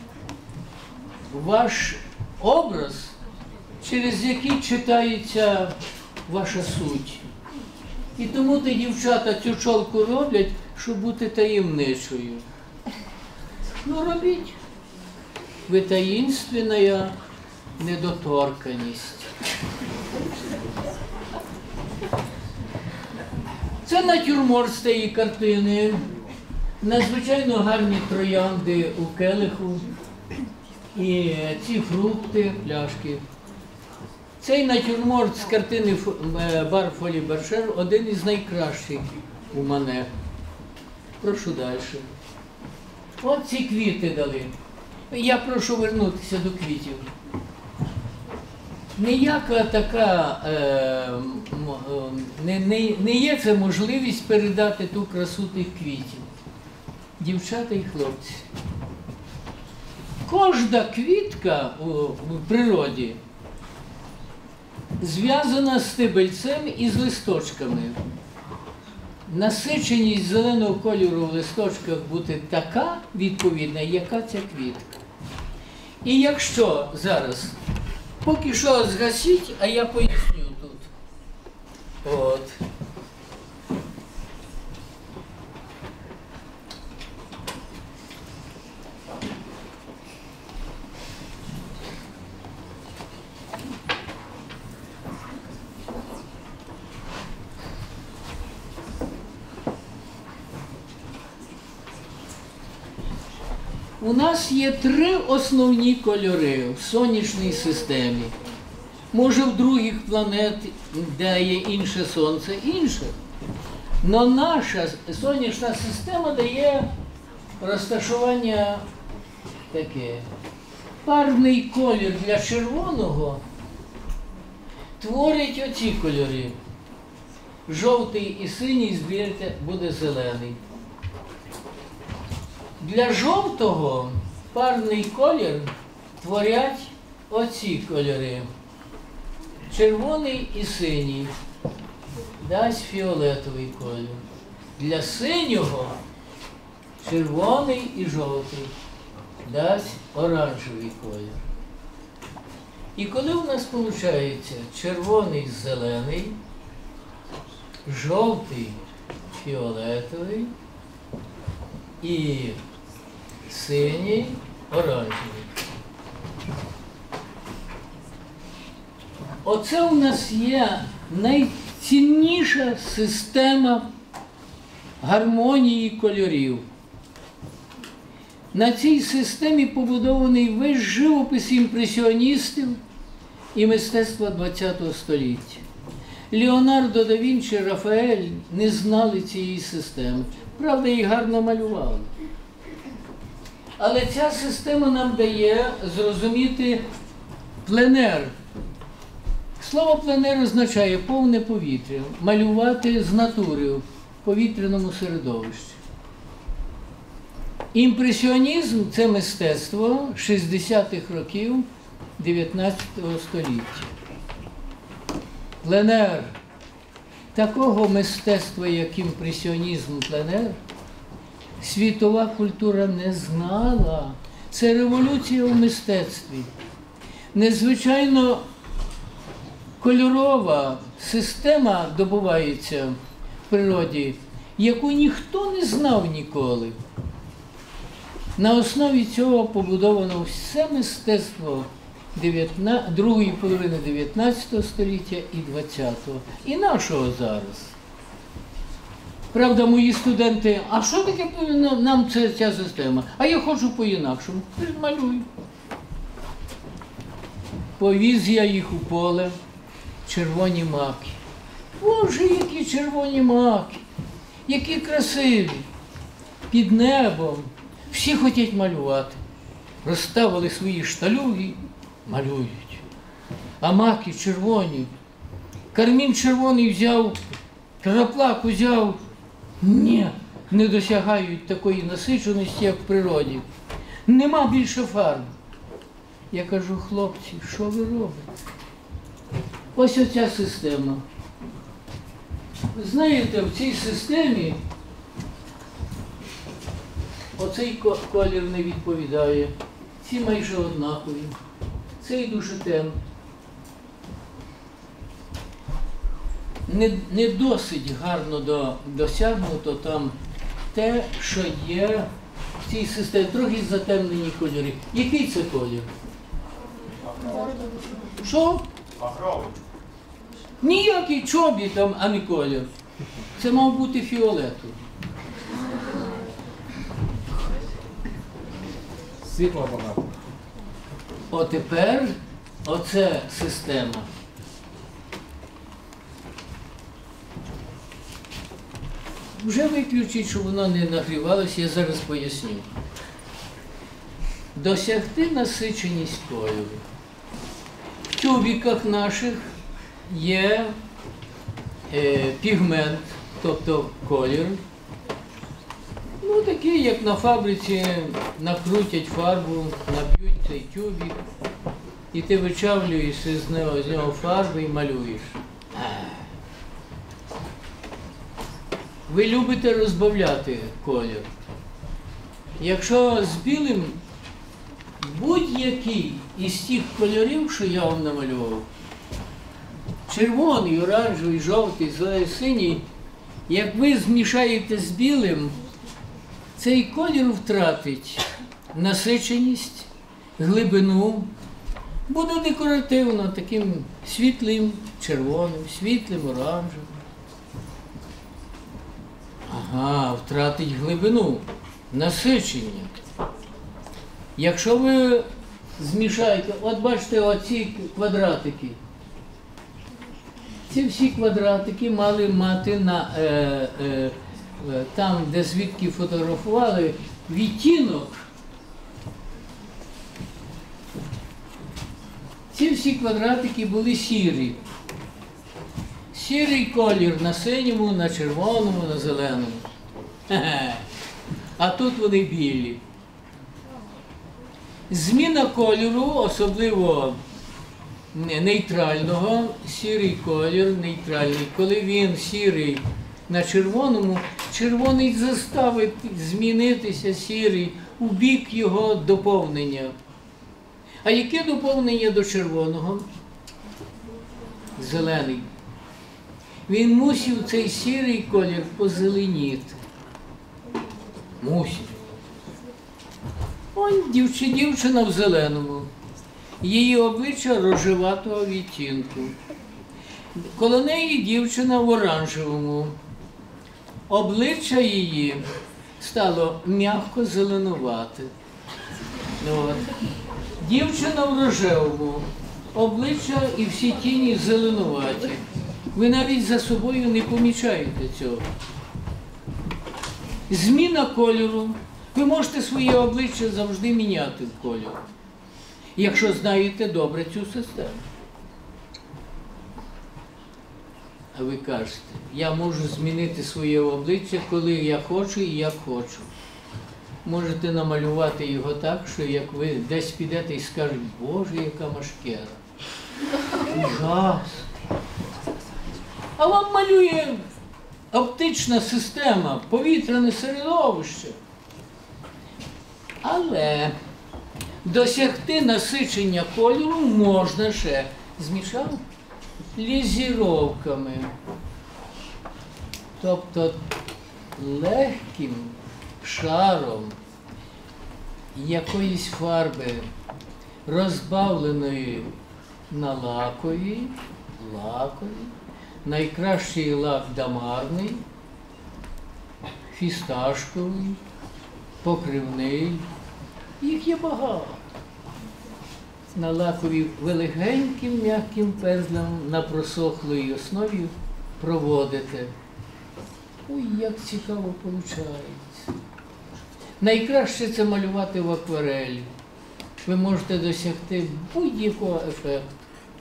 ваш образ, через який читається ваша суть. І тому ти, дівчата, цю чолку роблять, щоб бути таємничою. Ну, робіть. Ви таїнственна недоторканість. Це натюрморт з тієї картини. Надзвичайно гарні троянди у келиху. І ці фрукти, пляшки. Цей натюрморт з картини Бар Фолі Бержер один із найкращих у Мане. Прошу далі. От ці квіти дали. Я прошу вернутися до квітів. Ніяка така, не є це можливість передати ту красу тих квітів. Дівчата і хлопці. Кожна квітка в природі зв'язана з стебельцем і з листочками. Насиченість зеленого кольору в листочках буде така відповідна, яка ця квітка. І якщо зараз, поки що згасіть, а я поясню тут. От. У нас є 3 основні кольори в сонячній системі. Може, в других планет, де є інше сонце, інше. Но наша сонячна система дає розташування таке. Парний колір для червоного творить оці кольори. Жовтий і синій, зберете, буде зелений. Для жовтого парний колір творять оці кольори. Червоний і синій дасть фіолетовий колір. Для синього червоний і жовтий дасть оранжевий колір. І коли у нас виходить червоний зелений, жовтий фіолетовий і синій оранжевий. Оце у нас є найцінніша система гармонії кольорів. На цій системі побудований весь живопис імпресіоністів і мистецтва ХХ століття. Леонардо да Вінчі, Рафаель не знали цієї системи. Правда, її гарно малювали. Але ця система нам дає зрозуміти пленер. Слово пленер означає повне повітря, малювати з натури в повітряному середовищі. Імпресіонізм – це мистецтво 60-х років 19 століття. Пленер. Такого мистецтва, як імпресіонізм, пленер, світова культура не знала. Це революція в мистецтві. Незвичайно кольорова система добувається в природі, яку ніхто не знав ніколи. На основі цього побудовано все мистецтво другої половини 19 століття і 20-го, і нашого зараз. Правда, мої студенти, а що таке нам ця система? А я хочу по-інакшому. Малюю. Повіз я їх у поле, червоні маки. Боже, які червоні маки, які красиві, під небом. Всі хочуть малювати. Розставили свої шталюги, малюють. А маки червоні. Кармін червоний взяв, краплак взяв. Ні, не досягають такої насиченості, як в природі. Нема більше фарб. Я кажу, хлопці, що ви робите? Ось оця система. Ви знаєте, в цій системі оцей колір не відповідає. Ці майже однакові. Цей дуже темний. Не досить гарно досягнуто там те, що є в цій системі. Трохи затемнені кольори. Який це колір? Що? Махровий. Ніякий чобі там, а не колір. Це мав бути фіолетовий. Світло багато. Отепер оце система. Вже виключіть, щоб воно не нагрівалося, я зараз поясню. Досягти насиченість кольору. В тюбіках наших є пігмент, тобто колір. Ну, такий, як на фабриці, накрутять фарбу, наб'ють цей тюбік, і ти вичавлюєш з нього фарби і малюєш. Ви любите розбавляти колір. Якщо з білим, будь-який із тих кольорів, що я вам намалював, червоний, оранжевий, жовтий, зелений, синій, як ви змішаєте з білим, цей колір втратить насиченість, глибину, буде декоративно, таким світлим, червоним, світлим, оранжевим. Ага, втратить глибину, насичення. Якщо ви змішаєте, от бачите оці квадратики. Ці всі квадратики мали мати там, де звідки фотографували, відтінок. Ці всі квадратики були сірі. Сірий колір на синьому, на червоному, на зеленому. А тут вони білі. Зміна кольору, особливо нейтрального, сірий колір, нейтральний. Коли він сірий на червоному, червоний заставить змінитися сірий у бік його доповнення. А яке доповнення до червоного? Зелений. Він мусив цей сірий колір позеленіти. Мусив. Он дівчина в зеленому. Її обличчя рожеватого відтінку. Коло неї дівчина в оранжевому. Обличчя її стало м'яко зеленувате. От. Дівчина в рожевому. Обличчя і всі тіні зеленуваті. Ви навіть за собою не помічаєте цього. Зміна кольору. Ви можете своє обличчя завжди міняти в кольор, якщо знаєте добре цю систему. А ви кажете, я можу змінити своє обличчя, коли я хочу і як хочу. Можете намалювати його так, що як ви десь підете і скажете, Боже, яка машкера. Ужас. А вам малює оптична система, повітряне середовище. Але досягти насичення кольору можна ще, змішав, лізіровками. Тобто легким шаром якоїсь фарби, розбавленої на лакові, найкращий лак дамарний, фісташковий, покривний. Їх є багато. На лакові ви легеньким, м'яким пензлем на просохлій основі проводите. Ой, як цікаво виходить. Найкраще це малювати в акварелі. Ви можете досягти будь-якого ефекту.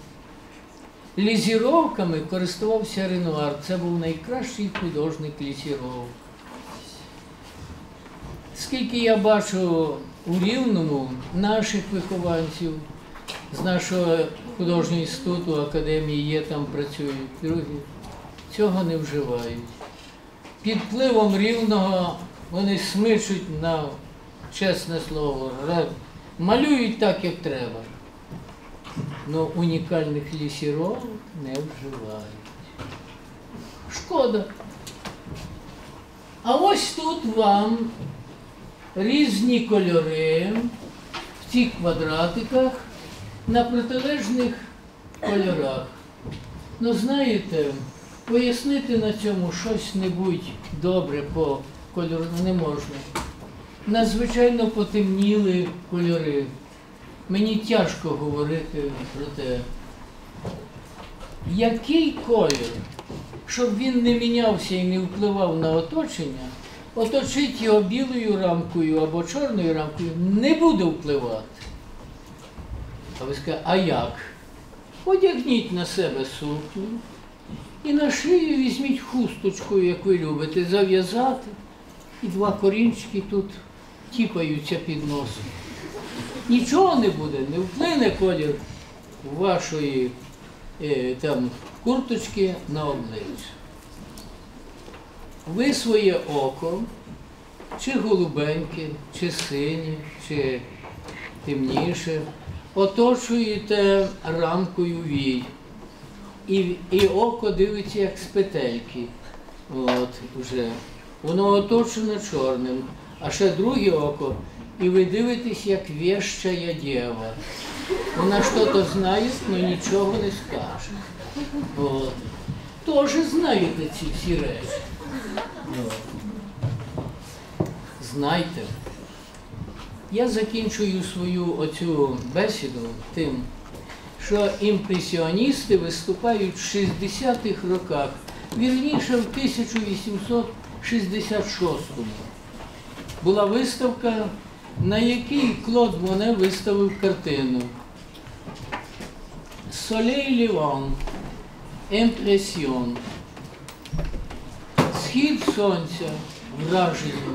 Лізіровками користувався Ренуар. Це був найкращий художник лізіровок. Скільки я бачу у Рівному наших вихованців з нашого художнього інституту, академії є, там працюють, другі, цього не вживають. Під впливом Рівного вони смичуть на, чесне слово, малюють так, як треба. Но унікальних лісіровок не вживають. Шкода. А ось тут вам різні кольори в цих квадратиках на протилежних кольорах. Ну, знаєте, пояснити на цьому щось-небудь добре по кольору не можна. Надзвичайно потемніли кольори. Мені тяжко говорити про те, який колір, щоб він не мінявся і не впливав на оточення, оточити його білою рамкою або чорною рамкою не буде впливати. А ви скажете, а як? Одягніть на себе сукню і на шию візьміть хусточку, яку ви любите, зав'язати, і два корінчики тут тіпаються під носом. Нічого не буде, не вплине колір вашої курточки на обличчя. Ви своє око, чи голубеньке, чи синє, чи темніше, оточуєте рамкою вій. І око дивиться, як з петельки. От, вже. Воно оточено чорним. А ще друге око, і ви дивитесь, як вещая дєва. Вона щось знає, але нічого не скаже. От. Тоже знаєте ці всі речі. От. Знайте. Я закінчую свою оцю бесіду тим, що імпресіоністи виступають в 60-х роках, вірніше в 1866-му. Була виставка, на якій Клод Моне виставив картину «Soleil Levant. Impression». Схід сонця, враження.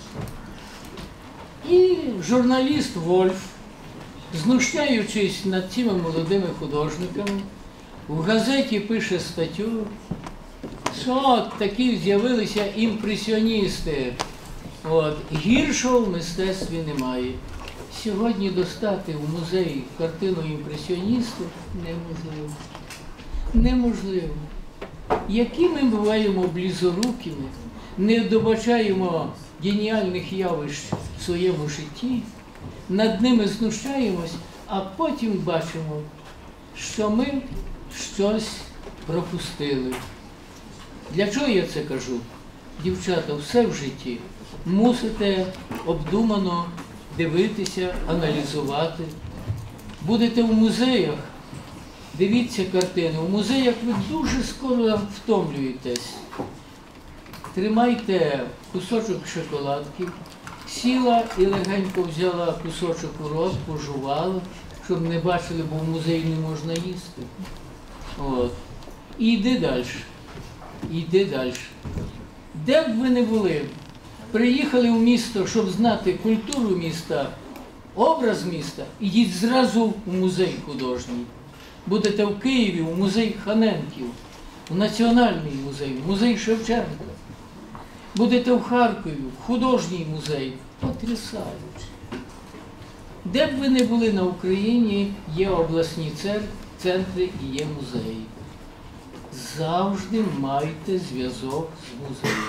І журналіст Вольф, знущаючись над цими молодими художниками, в газеті пише статтю, що от такі з'явилися імпресіоністи. От, гіршого в мистецтві немає. Сьогодні достати в музеї картину імпресіоністів неможливо. Неможливо. Які ми буваємо близорукими, не добачаємо геніальних явищ в своєму житті, над ними знущаємось, а потім бачимо, що ми щось пропустили. Для чого я це кажу? Дівчата, все в житті мусите обдумано дивитися, аналізувати. Будете в музеях, дивіться картини. У музеях ви дуже скоро втомлюєтесь. Тримайте кусочок шоколадки, сіла і легенько взяла кусочок у рот, пожувала, щоб не бачили, бо в музеї не можна їсти. От. І йди далі. Йди далі. Де б ви не були, приїхали в місто, щоб знати культуру міста, образ міста, ідіть зразу в музей художній. Будете в Києві, в музей Ханенків, в Національний музей, в музей Шевченка. Будете в Харкові, в художній музей. Потрясаюче. Де б ви не були на Україні, є обласні центри і є музеї. Завжди майте зв'язок з музеєм.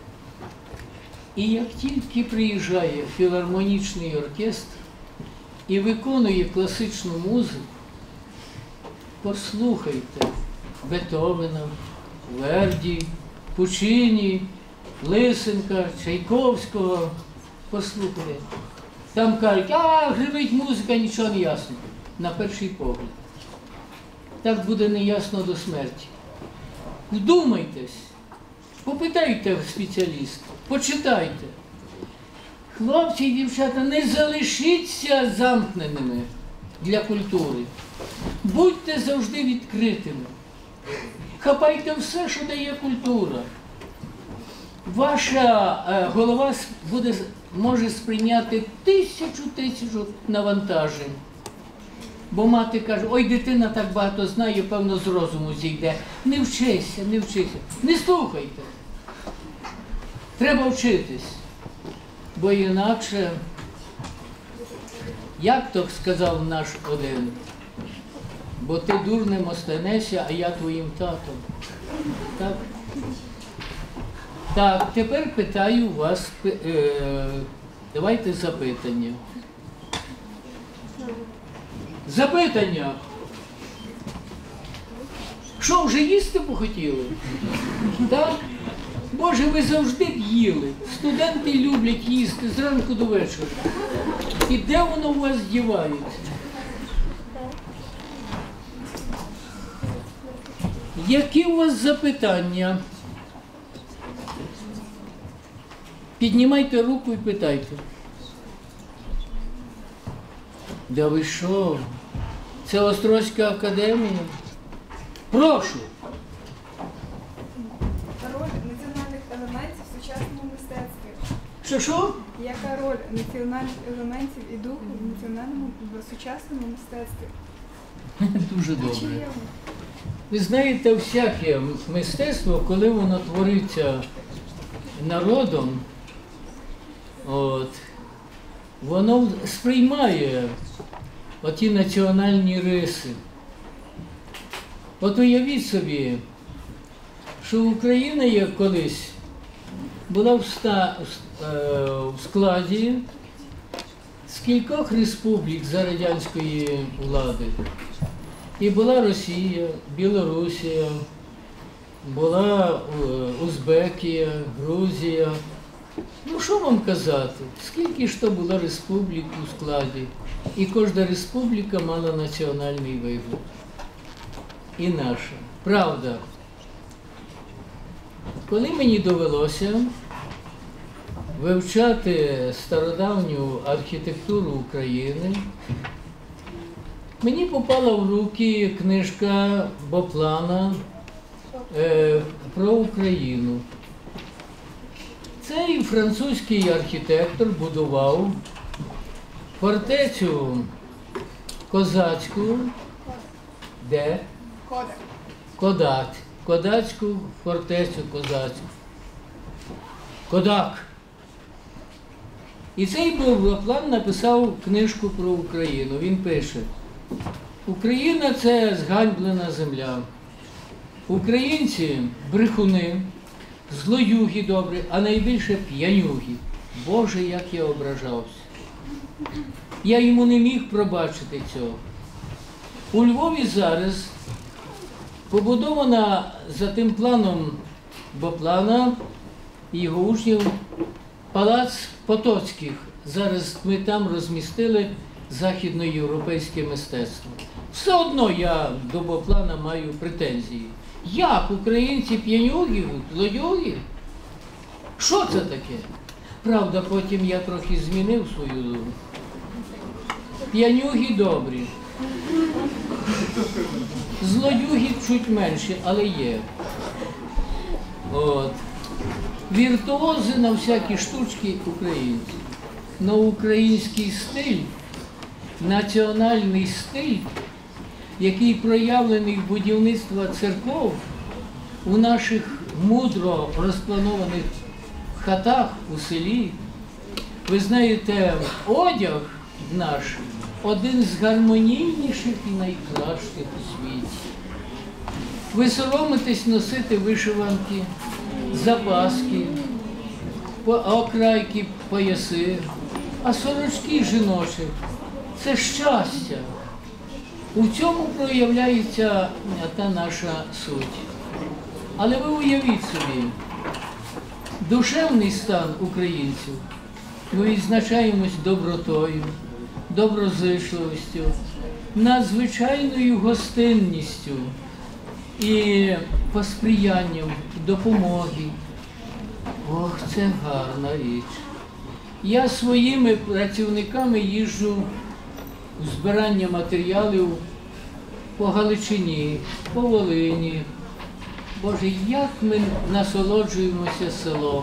І як тільки приїжджає філармонічний оркестр і виконує класичну музику, послухайте Бетховена, Верді, Пучині, Лисенка, Чайковського. Послухайте. Там кажуть, гримить музика, нічого не ясно. На перший погляд. Так буде неясно до смерті. Вдумайтесь, попитайте спеціаліста, почитайте. Хлопці і дівчата, не залишіться замкненими для культури. Будьте завжди відкритими. Хапайте все, що дає культура. Ваша голова може сприйняти тисячу навантажень. Бо мати каже, ой, дитина так багато знає, певно, з розуму зійде. Не вчися, не вчися. Не слухайте. Треба вчитись. Бо інакше, як то сказав наш один, бо ти дурним останешся, а я твоїм татом. Так? Так, тепер питаю вас, давайте запитання. Запитання. Що, вже їсти похотіли? Так? Боже, ви завжди б їли. Студенти люблять їсти зранку до вечора. І де воно у вас дівається? Які у вас запитання? Піднімайте руку і питайте. Да ви що? Це Острозька академія? Прошу. Роль національних елементів в сучасному мистецтві. Що? Яка роль національних елементів і духу в національному в сучасному мистецтві? Дуже Чи добре. є воно? Ви знаєте, всяке мистецтво, коли воно твориться народом, воно сприймає оті національні риси. От уявіть собі, що Україна як колись була в складі з кількох республік за радянської влади. І була Росія, Білорусія, була Узбекія, Грузія, Ну, що вам казати? Скільки ж то було республік у складі, і кожна республіка мала національний вигляд. І наша. Правда, коли мені довелося вивчати стародавню архітектуру України, мені попала в руки книжка Боплана про Україну. Цей французький архітектор будував фортецю козацьку, де? Кодацьку фортецю козацьку. Кодак. І цей Боплан написав книжку про Україну. Він пише: Україна – це зганьблена земля. Українці – брехуни, злоюги добрі, а найбільше п'янюги. Боже, як я ображався. Я йому не міг пробачити цього. У Львові зараз побудована за тим планом Боплана і його учнів палац Потоцьких. Зараз ми там розмістили західноєвропейське мистецтво. Все одно я до Боплана маю претензії. Як українці п'янюги, злодюги? Що це таке? Правда, потім я трохи змінив свою думку. П'янюги добрі. Злодюги чуть менше, але є. От. Віртуози на всякі штучки українці. Но український стиль, національний стиль, який проявлений в будівництві церков, у наших мудро розпланованих хатах у селі. Ви знаєте, одяг наш один з гармонійніших і найкращих у світі. Ви соромитесь носити вишиванки, запаски, окрайки, пояси, а сорочки жіночі – це щастя. У цьому проявляється та наша суть. Але ви уявіть собі, душевний стан українців. Ми відзначаємось добротою, доброзичливістю, надзвичайною гостинністю і посприянням, допомоги. Ох, це гарна річ. Я своїми працівниками їжджу в збирання матеріалів по Галичині, по Волині. Боже, як ми насолоджуємося селом.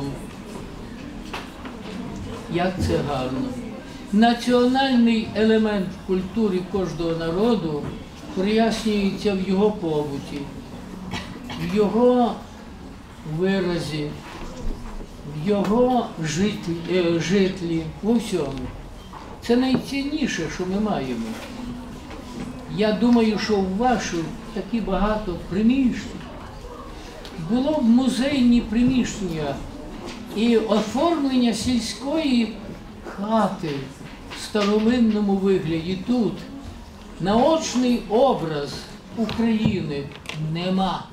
Як це гарно. Національний елемент культури кожного народу прояснюється в його побуті, в його виразі, в його житлі, у всьому. Це найцінніше, що ми маємо. Я думаю, що у вашу такі багато приміщень. Було б музейні приміщення і оформлення сільської хати в старовинному вигляді тут. Наочний образ України нема.